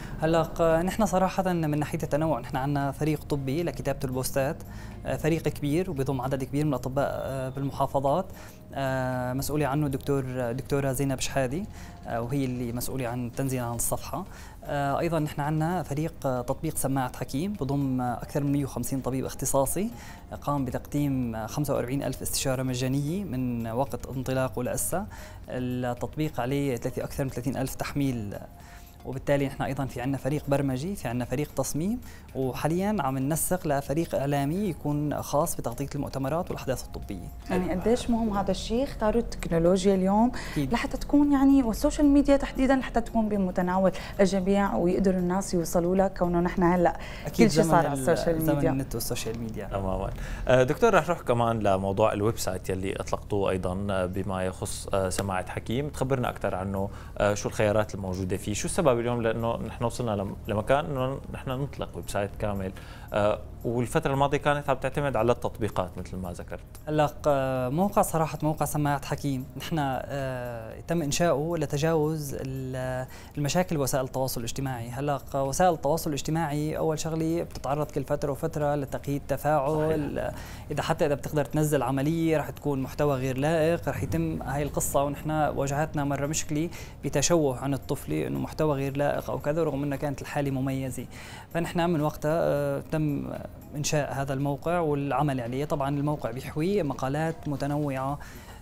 هلا نحن صراحة من ناحية التنوع نحن عندنا فريق طبي لكتابة البوستات، فريق كبير وبيضم عدد كبير من الأطباء بالمحافظات، مسؤولة عنه دكتور دكتورة زينب شحادي وهي اللي مسؤولة عن التنزيل عن الصفحة. أيضا نحن عندنا فريق تطبيق سماعة حكيم بضم أكثر من مئة وخمسين طبيب اختصاصي قام بتقديم خمسة وأربعين ألف استشارة مجانية من وقت انطلاقه لأسا. التطبيق عليه أكثر من ثلاثين ألف تحميل وبالتالي نحن ايضا في عندنا فريق برمجي، في عندنا فريق تصميم، وحاليا عم ننسق لفريق اعلامي يكون خاص بتغطيه المؤتمرات والاحداث الطبيه. يعني قديش مهم هذا الشيء، اختاروا التكنولوجيا اليوم أكيد. لحتى تكون يعني والسوشيال ميديا تحديدا لحتى تكون بمتناول الجميع ويقدروا الناس يوصلوا لك، كونه نحن هلا كل شيء صار على السوشيال ميديا. زمن النت والسوشيال ميديا. تماما. دكتور رح نروح كمان لموضوع الويب سايت يلي اطلقتوه ايضا بما يخص سماعه حكيم، تخبرنا اكثر عنه، شو الخيارات الموجوده فيه، شو السبب اليوم لانه نحن وصلنا لمكان انه نحن نطلق ويب سايت كامل، والفتره الماضيه كانت عم تعتمد على التطبيقات مثل ما ذكرت. هلا موقع صراحه موقع سماعه حكيم نحن تم انشاؤه لتجاوز المشاكل بوسائل التواصل الاجتماعي. هلا وسائل التواصل الاجتماعي اول شغله بتتعرض كل فتره وفتره لتقييد تفاعل، صحيح. اذا حتى اذا بتقدر تنزل عمليه رح تكون محتوى غير لائق، رح يتم هاي القصه، ونحن واجهتنا مره مشكله بتشوه عن الطفله انه محتوى غير لائق او كذا، رغم انها كانت الحاله مميزه. فنحن من وقتها تم إنشاء هذا الموقع والعمل عليه. طبعا الموقع بيحوي مقالات متنوعة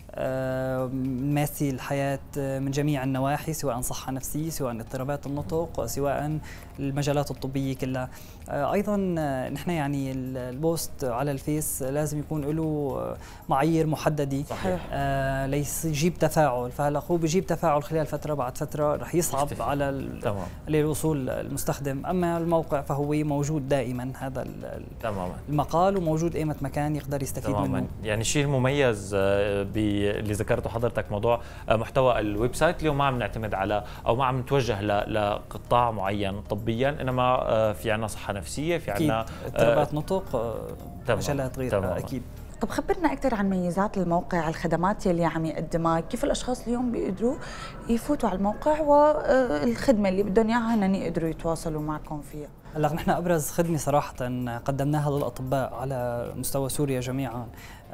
ماسي الحياة من جميع النواحي، سواء صحة نفسية، سواء اضطرابات النطق، سواء المجالات الطبية كلها. أيضا نحن يعني البوست على الفيس لازم يكون له معايير محددة، صحيح. آه ليس يجيب تفاعل، فهلا هو بيجيب تفاعل خلال فترة، بعد فترة رح يصعب مختفي. على الوصول المستخدم. أما الموقع فهو موجود دائما هذا تماما المقال، وموجود أيمت مكان يقدر يستفيد تماما. منه. يعني الشيء المميز اللي ذكرته حضرتك موضوع محتوى الويب سايت، اليوم ما عم نعتمد على او ما عم نتوجه لقطاع معين طبيا، انما في عنا صحه نفسيه، في عنا اضطرابات نطق، مجالات غير اكيد. طب خبرنا اكثر عن ميزات الموقع، الخدمات اللي عم يقدمها، كيف الاشخاص اليوم بيقدروا يفوتوا على الموقع والخدمه اللي بدهم اياها هن يقدروا يتواصلوا معكم فيها. هلا نحن ابرز خدمه صراحه قدمناها للاطباء على مستوى سوريا جميعا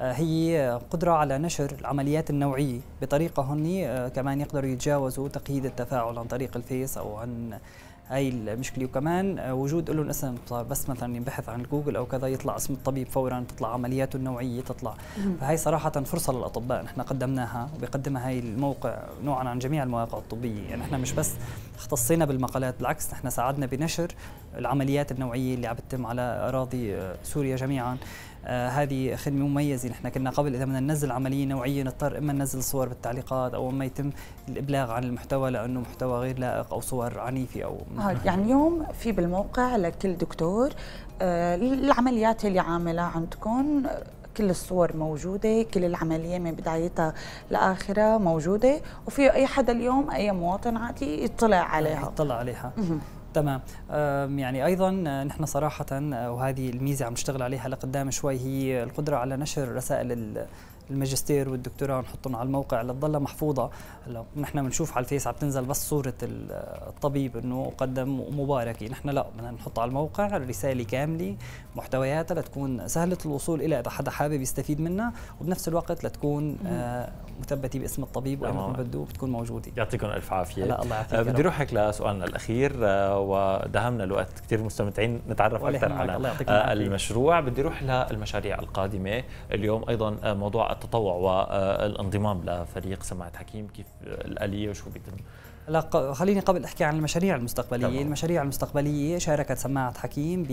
هي قدره على نشر العمليات النوعيه بطريقه هن كمان يقدروا يتجاوزوا تقييد التفاعل عن طريق الفيس او عن هاي المشكله، وكمان وجود لهم اسم، بس مثلا ينبحث عن جوجل او كذا يطلع اسم الطبيب فورا، تطلع عملياته النوعيه تطلع. فهي صراحه فرصه للاطباء نحن قدمناها وبيقدمها هاي الموقع نوعا عن جميع المواقع الطبيه. يعني نحن مش بس اختصينا بالمقالات، بالعكس نحن ساعدنا بنشر العمليات النوعيه اللي عم بتتم على اراضي سوريا جميعا. آه هذه خدمه مميزه. نحن كنا قبل اذا بدنا ننزل عمليه نوعيه نضطر اما ننزل صور بالتعليقات او اما يتم الابلاغ عن المحتوى لانه محتوى غير لائق او صور عنيفه او آه يعني اليوم في بالموقع لكل دكتور آه العمليات اللي عاملها عندكم، كل الصور موجوده، كل العمليه من بدايتها لاخرها موجوده، وفي اي حدا اليوم اي مواطن عادي يطلع عليها يطلع عليها. تمام. يعني ايضا نحن صراحه وهذه الميزه عم نشتغل عليها لقدام شوي، هي القدره على نشر رسائل الماجستير والدكتوراه ونحطهم على الموقع لتضلها محفوظه. هلا نحن بنشوف على الفيس عم تنزل بس صوره الطبيب انه قدم مباركه، نحن لا بدنا نحطها على الموقع الرساله كامله محتوياتها لتكون سهله الوصول الى اذا حدا حابب يستفيد منها، وبنفس الوقت لتكون آه مثبته باسم الطبيب وين ما بده بتكون موجوده. يعطيكم الف عافيه. لا الله يعافيك. آه بدي اروح هيك لسؤالنا الاخير، آه ودهمنا الوقت كثير المستمتعين نتعرف اكثر على آه المشروع. بدي اروح للمشاريع القادمه اليوم ايضا، آه موضوع التطوع والانضمام لفريق سماعه حكيم، كيف الآلية وشو بيتم؟ لا خليني قبل احكي عن المشاريع المستقبليه. طبعا. المشاريع المستقبليه شاركت سماعه حكيم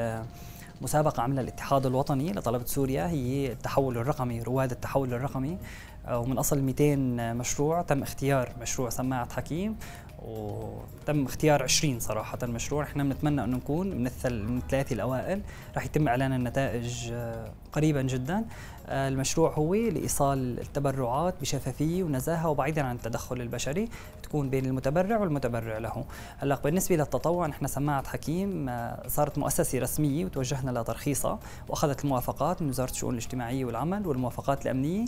بمسابقه عملها الاتحاد الوطني لطلبه سوريا، هي التحول الرقمي، رواد التحول الرقمي، ومن اصل مئتين مشروع تم اختيار مشروع سماعه حكيم، وتم اختيار عشرين صراحة مشروع. احنا بنتمنى انه نكون من من الثلاثة الاوائل، راح يتم اعلان النتائج قريبا جدا. المشروع هو لايصال التبرعات بشفافية ونزاهة وبعيدا عن التدخل البشري، تكون بين المتبرع والمتبرع له. هلا بالنسبة للتطوع نحن سماعة حكيم صارت مؤسسة رسمية وتوجهنا لترخيصها واخذت الموافقات من وزارة الشؤون الاجتماعية والعمل والموافقات الامنية.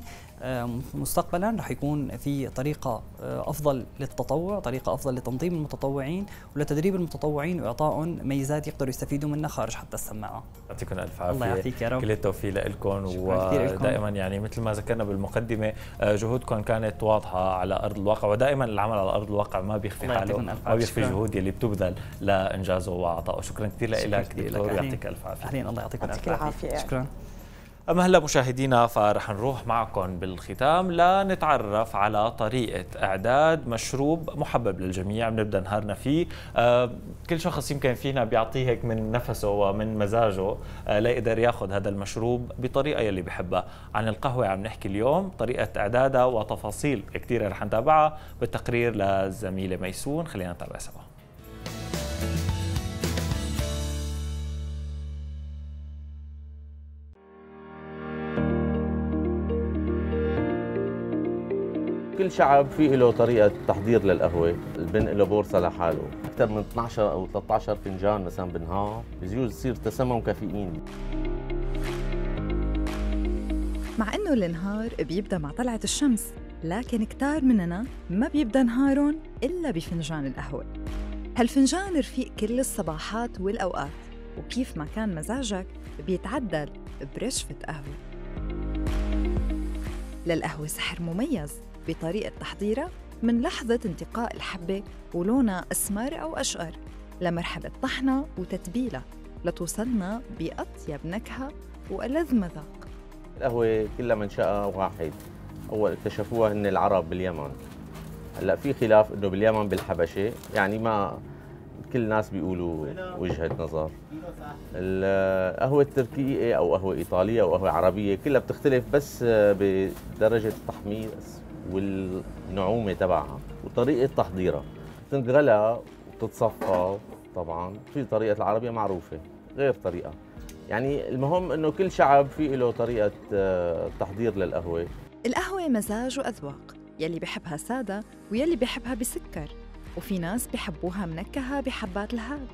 مستقبلا رح يكون في طريقة افضل للتطوع، طريقة افضل لتنظيم المتطوعين ولتدريب المتطوعين واعطائهم ميزات يقدروا يستفيدوا منها خارج حتى السماعة. يعطيكم الف عافية. الله يعطيك يا رب. كل التوفيق لكم، ودائما يعني مثل ما ذكرنا بالمقدمة جهودكم كانت واضحة على ارض الواقع، ودائما العمل على ارض الواقع ما بيخفي حاله، ما بيخفي الجهود اللي بتبذل لانجازه وعطائه. شكرا كثير لك دكتور، يعطيك الف عافية. اهلين، الله يعطيكم الف عافية. شكرا. أما هلا مشاهدينا فرح نروح معكم بالختام لنتعرف على طريقة إعداد مشروب محبب للجميع بنبدأ نهارنا فيه. آه كل شخص يمكن فينا بيعطيه هيك من نفسه ومن مزاجه آه ليقدر ياخذ هذا المشروب بطريقة يلي بحبها. عن القهوة عم نحكي اليوم، طريقة إعدادها وتفاصيل كثيرة رح نتابعها بالتقرير للزميلة ميسون. خلينا نتابع سوا. كل شعب فيه له طريقة تحضير للقهوة، البن له بورصة لحاله، أكثر من اثني عشر أو ثلاثة عشر فنجان مثلا بالنهار بيجوز يصير تسمم كافيين. مع إنه النهار بيبدأ مع طلعة الشمس، لكن كتار مننا ما بيبدأ نهارهم إلا بفنجان القهوة. هالفنجان رفيق كل الصباحات والأوقات، وكيف ما كان مزاجك بيتعدل برشفة قهوة. للقهوة سحر مميز بطريقة تحضيرها من لحظة انتقاء الحبة ولونها أسمر أو أشقر لمرحلة طحنها وتتبيلها لتوصلنا بأطيب نكهة وألذ مذاق. القهوة كلها منشأها واحد، أول اكتشفوها هن العرب باليمن. هلا في خلاف إنه باليمن بالحبشة، يعني ما كل الناس بيقولوا وجهة نظر. القهوة التركية أو قهوة إيطالية أو قهوة عربية كلها بتختلف بس بدرجة التحميص والنعومة تبعها وطريقة تحضيرها. تنغلى وتتصفى طبعا. في طريقة العربية معروفة غير طريقة، يعني المهم إنه كل شعب فيه له طريقة تحضير للقهوة. القهوة مزاج وأذواق، يلي بحبها سادة ويلي بحبها بسكر، وفي ناس بحبوها منكهة بحبات الهاد.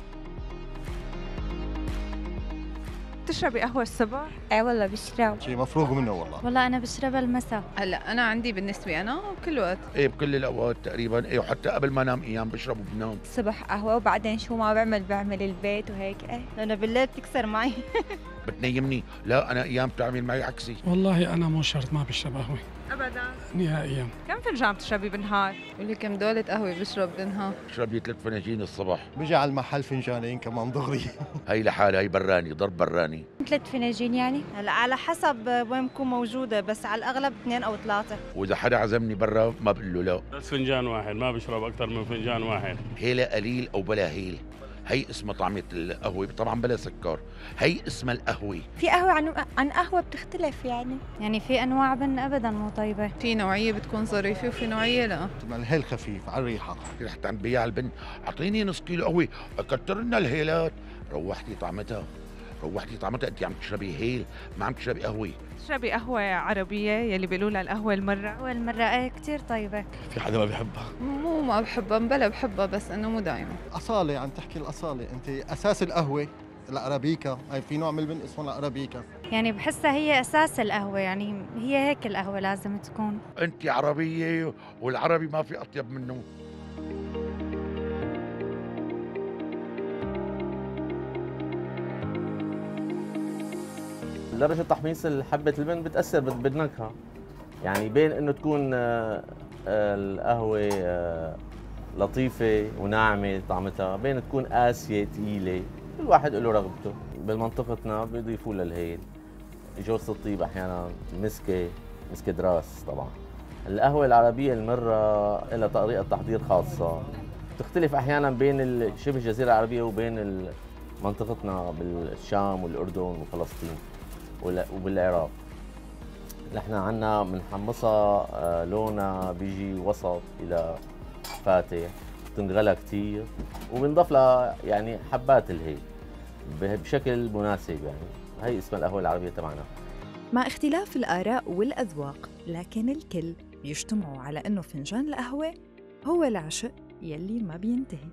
بتشربي قهوة الصبح؟ ايه والله بشرب. شيء مفروغ منه والله. والله أنا بشربها المساء. هلا أنا عندي بالنسبة أنا بكل وقت. ايه بكل الأوقات تقريبا، ايه وحتى قبل ما انام أيام بشرب وبنام. الصبح قهوة وبعدين شو ما بعمل بعمل البيت وهيك. ايه أنا بالليل بتكسر معي. بتنيمني؟ لا أنا أيام بتعمل معي عكسي. والله أنا مو شرط ما بشرب قهوة أبدا نهائيا. كم فنجان بتشربي بالنهار؟ قولي كم دولة قهوة بشرب بالنهار؟ بشرب لي ثلاث فناجين الصبح. بيجي على المحل فنجانين كمان دغري. هي لحالها، هي براني ضرب براني. ثلاث فناجين يعني؟ هلا على حسب وين بكون موجودة، بس على الأغلب اثنين أو ثلاثة. وإذا حدا عزمني برا ما بقول له لا. بس فنجان واحد، ما بشرب أكثر من فنجان واحد. هيلا قليل أو بلا هيل. هي اسمها طعمة القهوة، طبعا بلا سكر. هي اسمها القهوة. في قهوة عن عن قهوة بتختلف يعني. يعني في أنواع بن أبدا مو طيبة. في نوعية بتكون ظريفة وفي نوعية لا. الهيل خفيف على الريحة. رحت عند بياع البن، أعطيني نص كيلو قهوة، كتر لنا الهيلات. روحتي طعمتها، روحتي طعمتها. أنت عم تشربي هيل ما عم تشربي قهوة. تشربي قهوة عربية يلي بيقولوا لها القهوة المرة؟ القهوة المرة ايه كثير طيبة. في حدا ما بيحبها؟ مو ما بحبها، بلا بحبها بس إنه مو دائما. أصالة، عم تحكي الأصالة. أنت أساس القهوة الأرابيكا، هاي في نوع من البن اسمه الأرابيكا. يعني بحسها هي أساس القهوة، يعني هي هيك القهوة لازم تكون. أنت عربية والعربي ما في أطيب منه. درجة تحميص حبة البن بتأثر بالنكهة، يعني بين إنه تكون القهوة لطيفة وناعمة طعمتها، بين تكون قاسية ثقيلة، كل واحد له رغبته. بمنطقتنا بيضيفوا للهيل جوز الطيب، أحيانا مسكة، مسكة راس. طبعا القهوة العربية المرة لها طريقة تحضير خاصة، تختلف أحيانا بين شبه الجزيرة العربية وبين منطقتنا بالشام والأردن وفلسطين وبالعراق. نحن عنا بنحمصها لونها بيجي وسط الى فاتح، بتنغلى كثير وبنضاف لها يعني حبات الهيل بشكل مناسب. يعني هي اسمها القهوه العربيه تبعنا. مع اختلاف الاراء والاذواق، لكن الكل بيجتمعوا على انه فنجان القهوه هو العشق يلي ما بينتهي.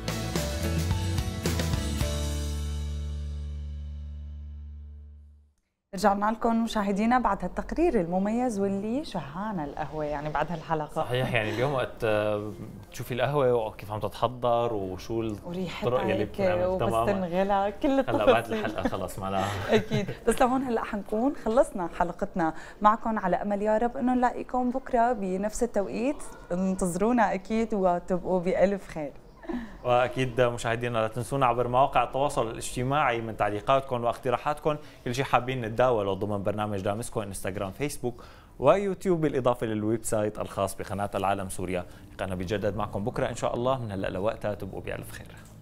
رجعنا لكم مشاهدينا بعد هالتقرير المميز واللي شهانا القهوة يعني بعد هالحلقة. صحيح، يعني اليوم وقت تشوفي القهوة وكيف عم تتحضر وشو الطرق يلي بتنعمل وبس تنغلى كل التفاصيل. هلا بعد الحلقة خلص معناها أكيد، بس لهون هلا حنكون خلصنا حلقتنا معكم، على أمل يا رب إنه نلاقيكم بكرة بنفس التوقيت. انتظرونا أكيد وتبقوا بألف خير. واكيد مشاهدينا لا تنسونا عبر مواقع التواصل الاجتماعي من تعليقاتكم واقتراحاتكم، كل شيء حابين نتداوله ضمن برنامج دامسكو، انستغرام، فيسبوك ويوتيوب، بالاضافه للويب سايت الخاص بقناه العالم سوريا. لقانا بيجدد معكم بكره ان شاء الله، من هلا لوقتها تبقوا بالف خير.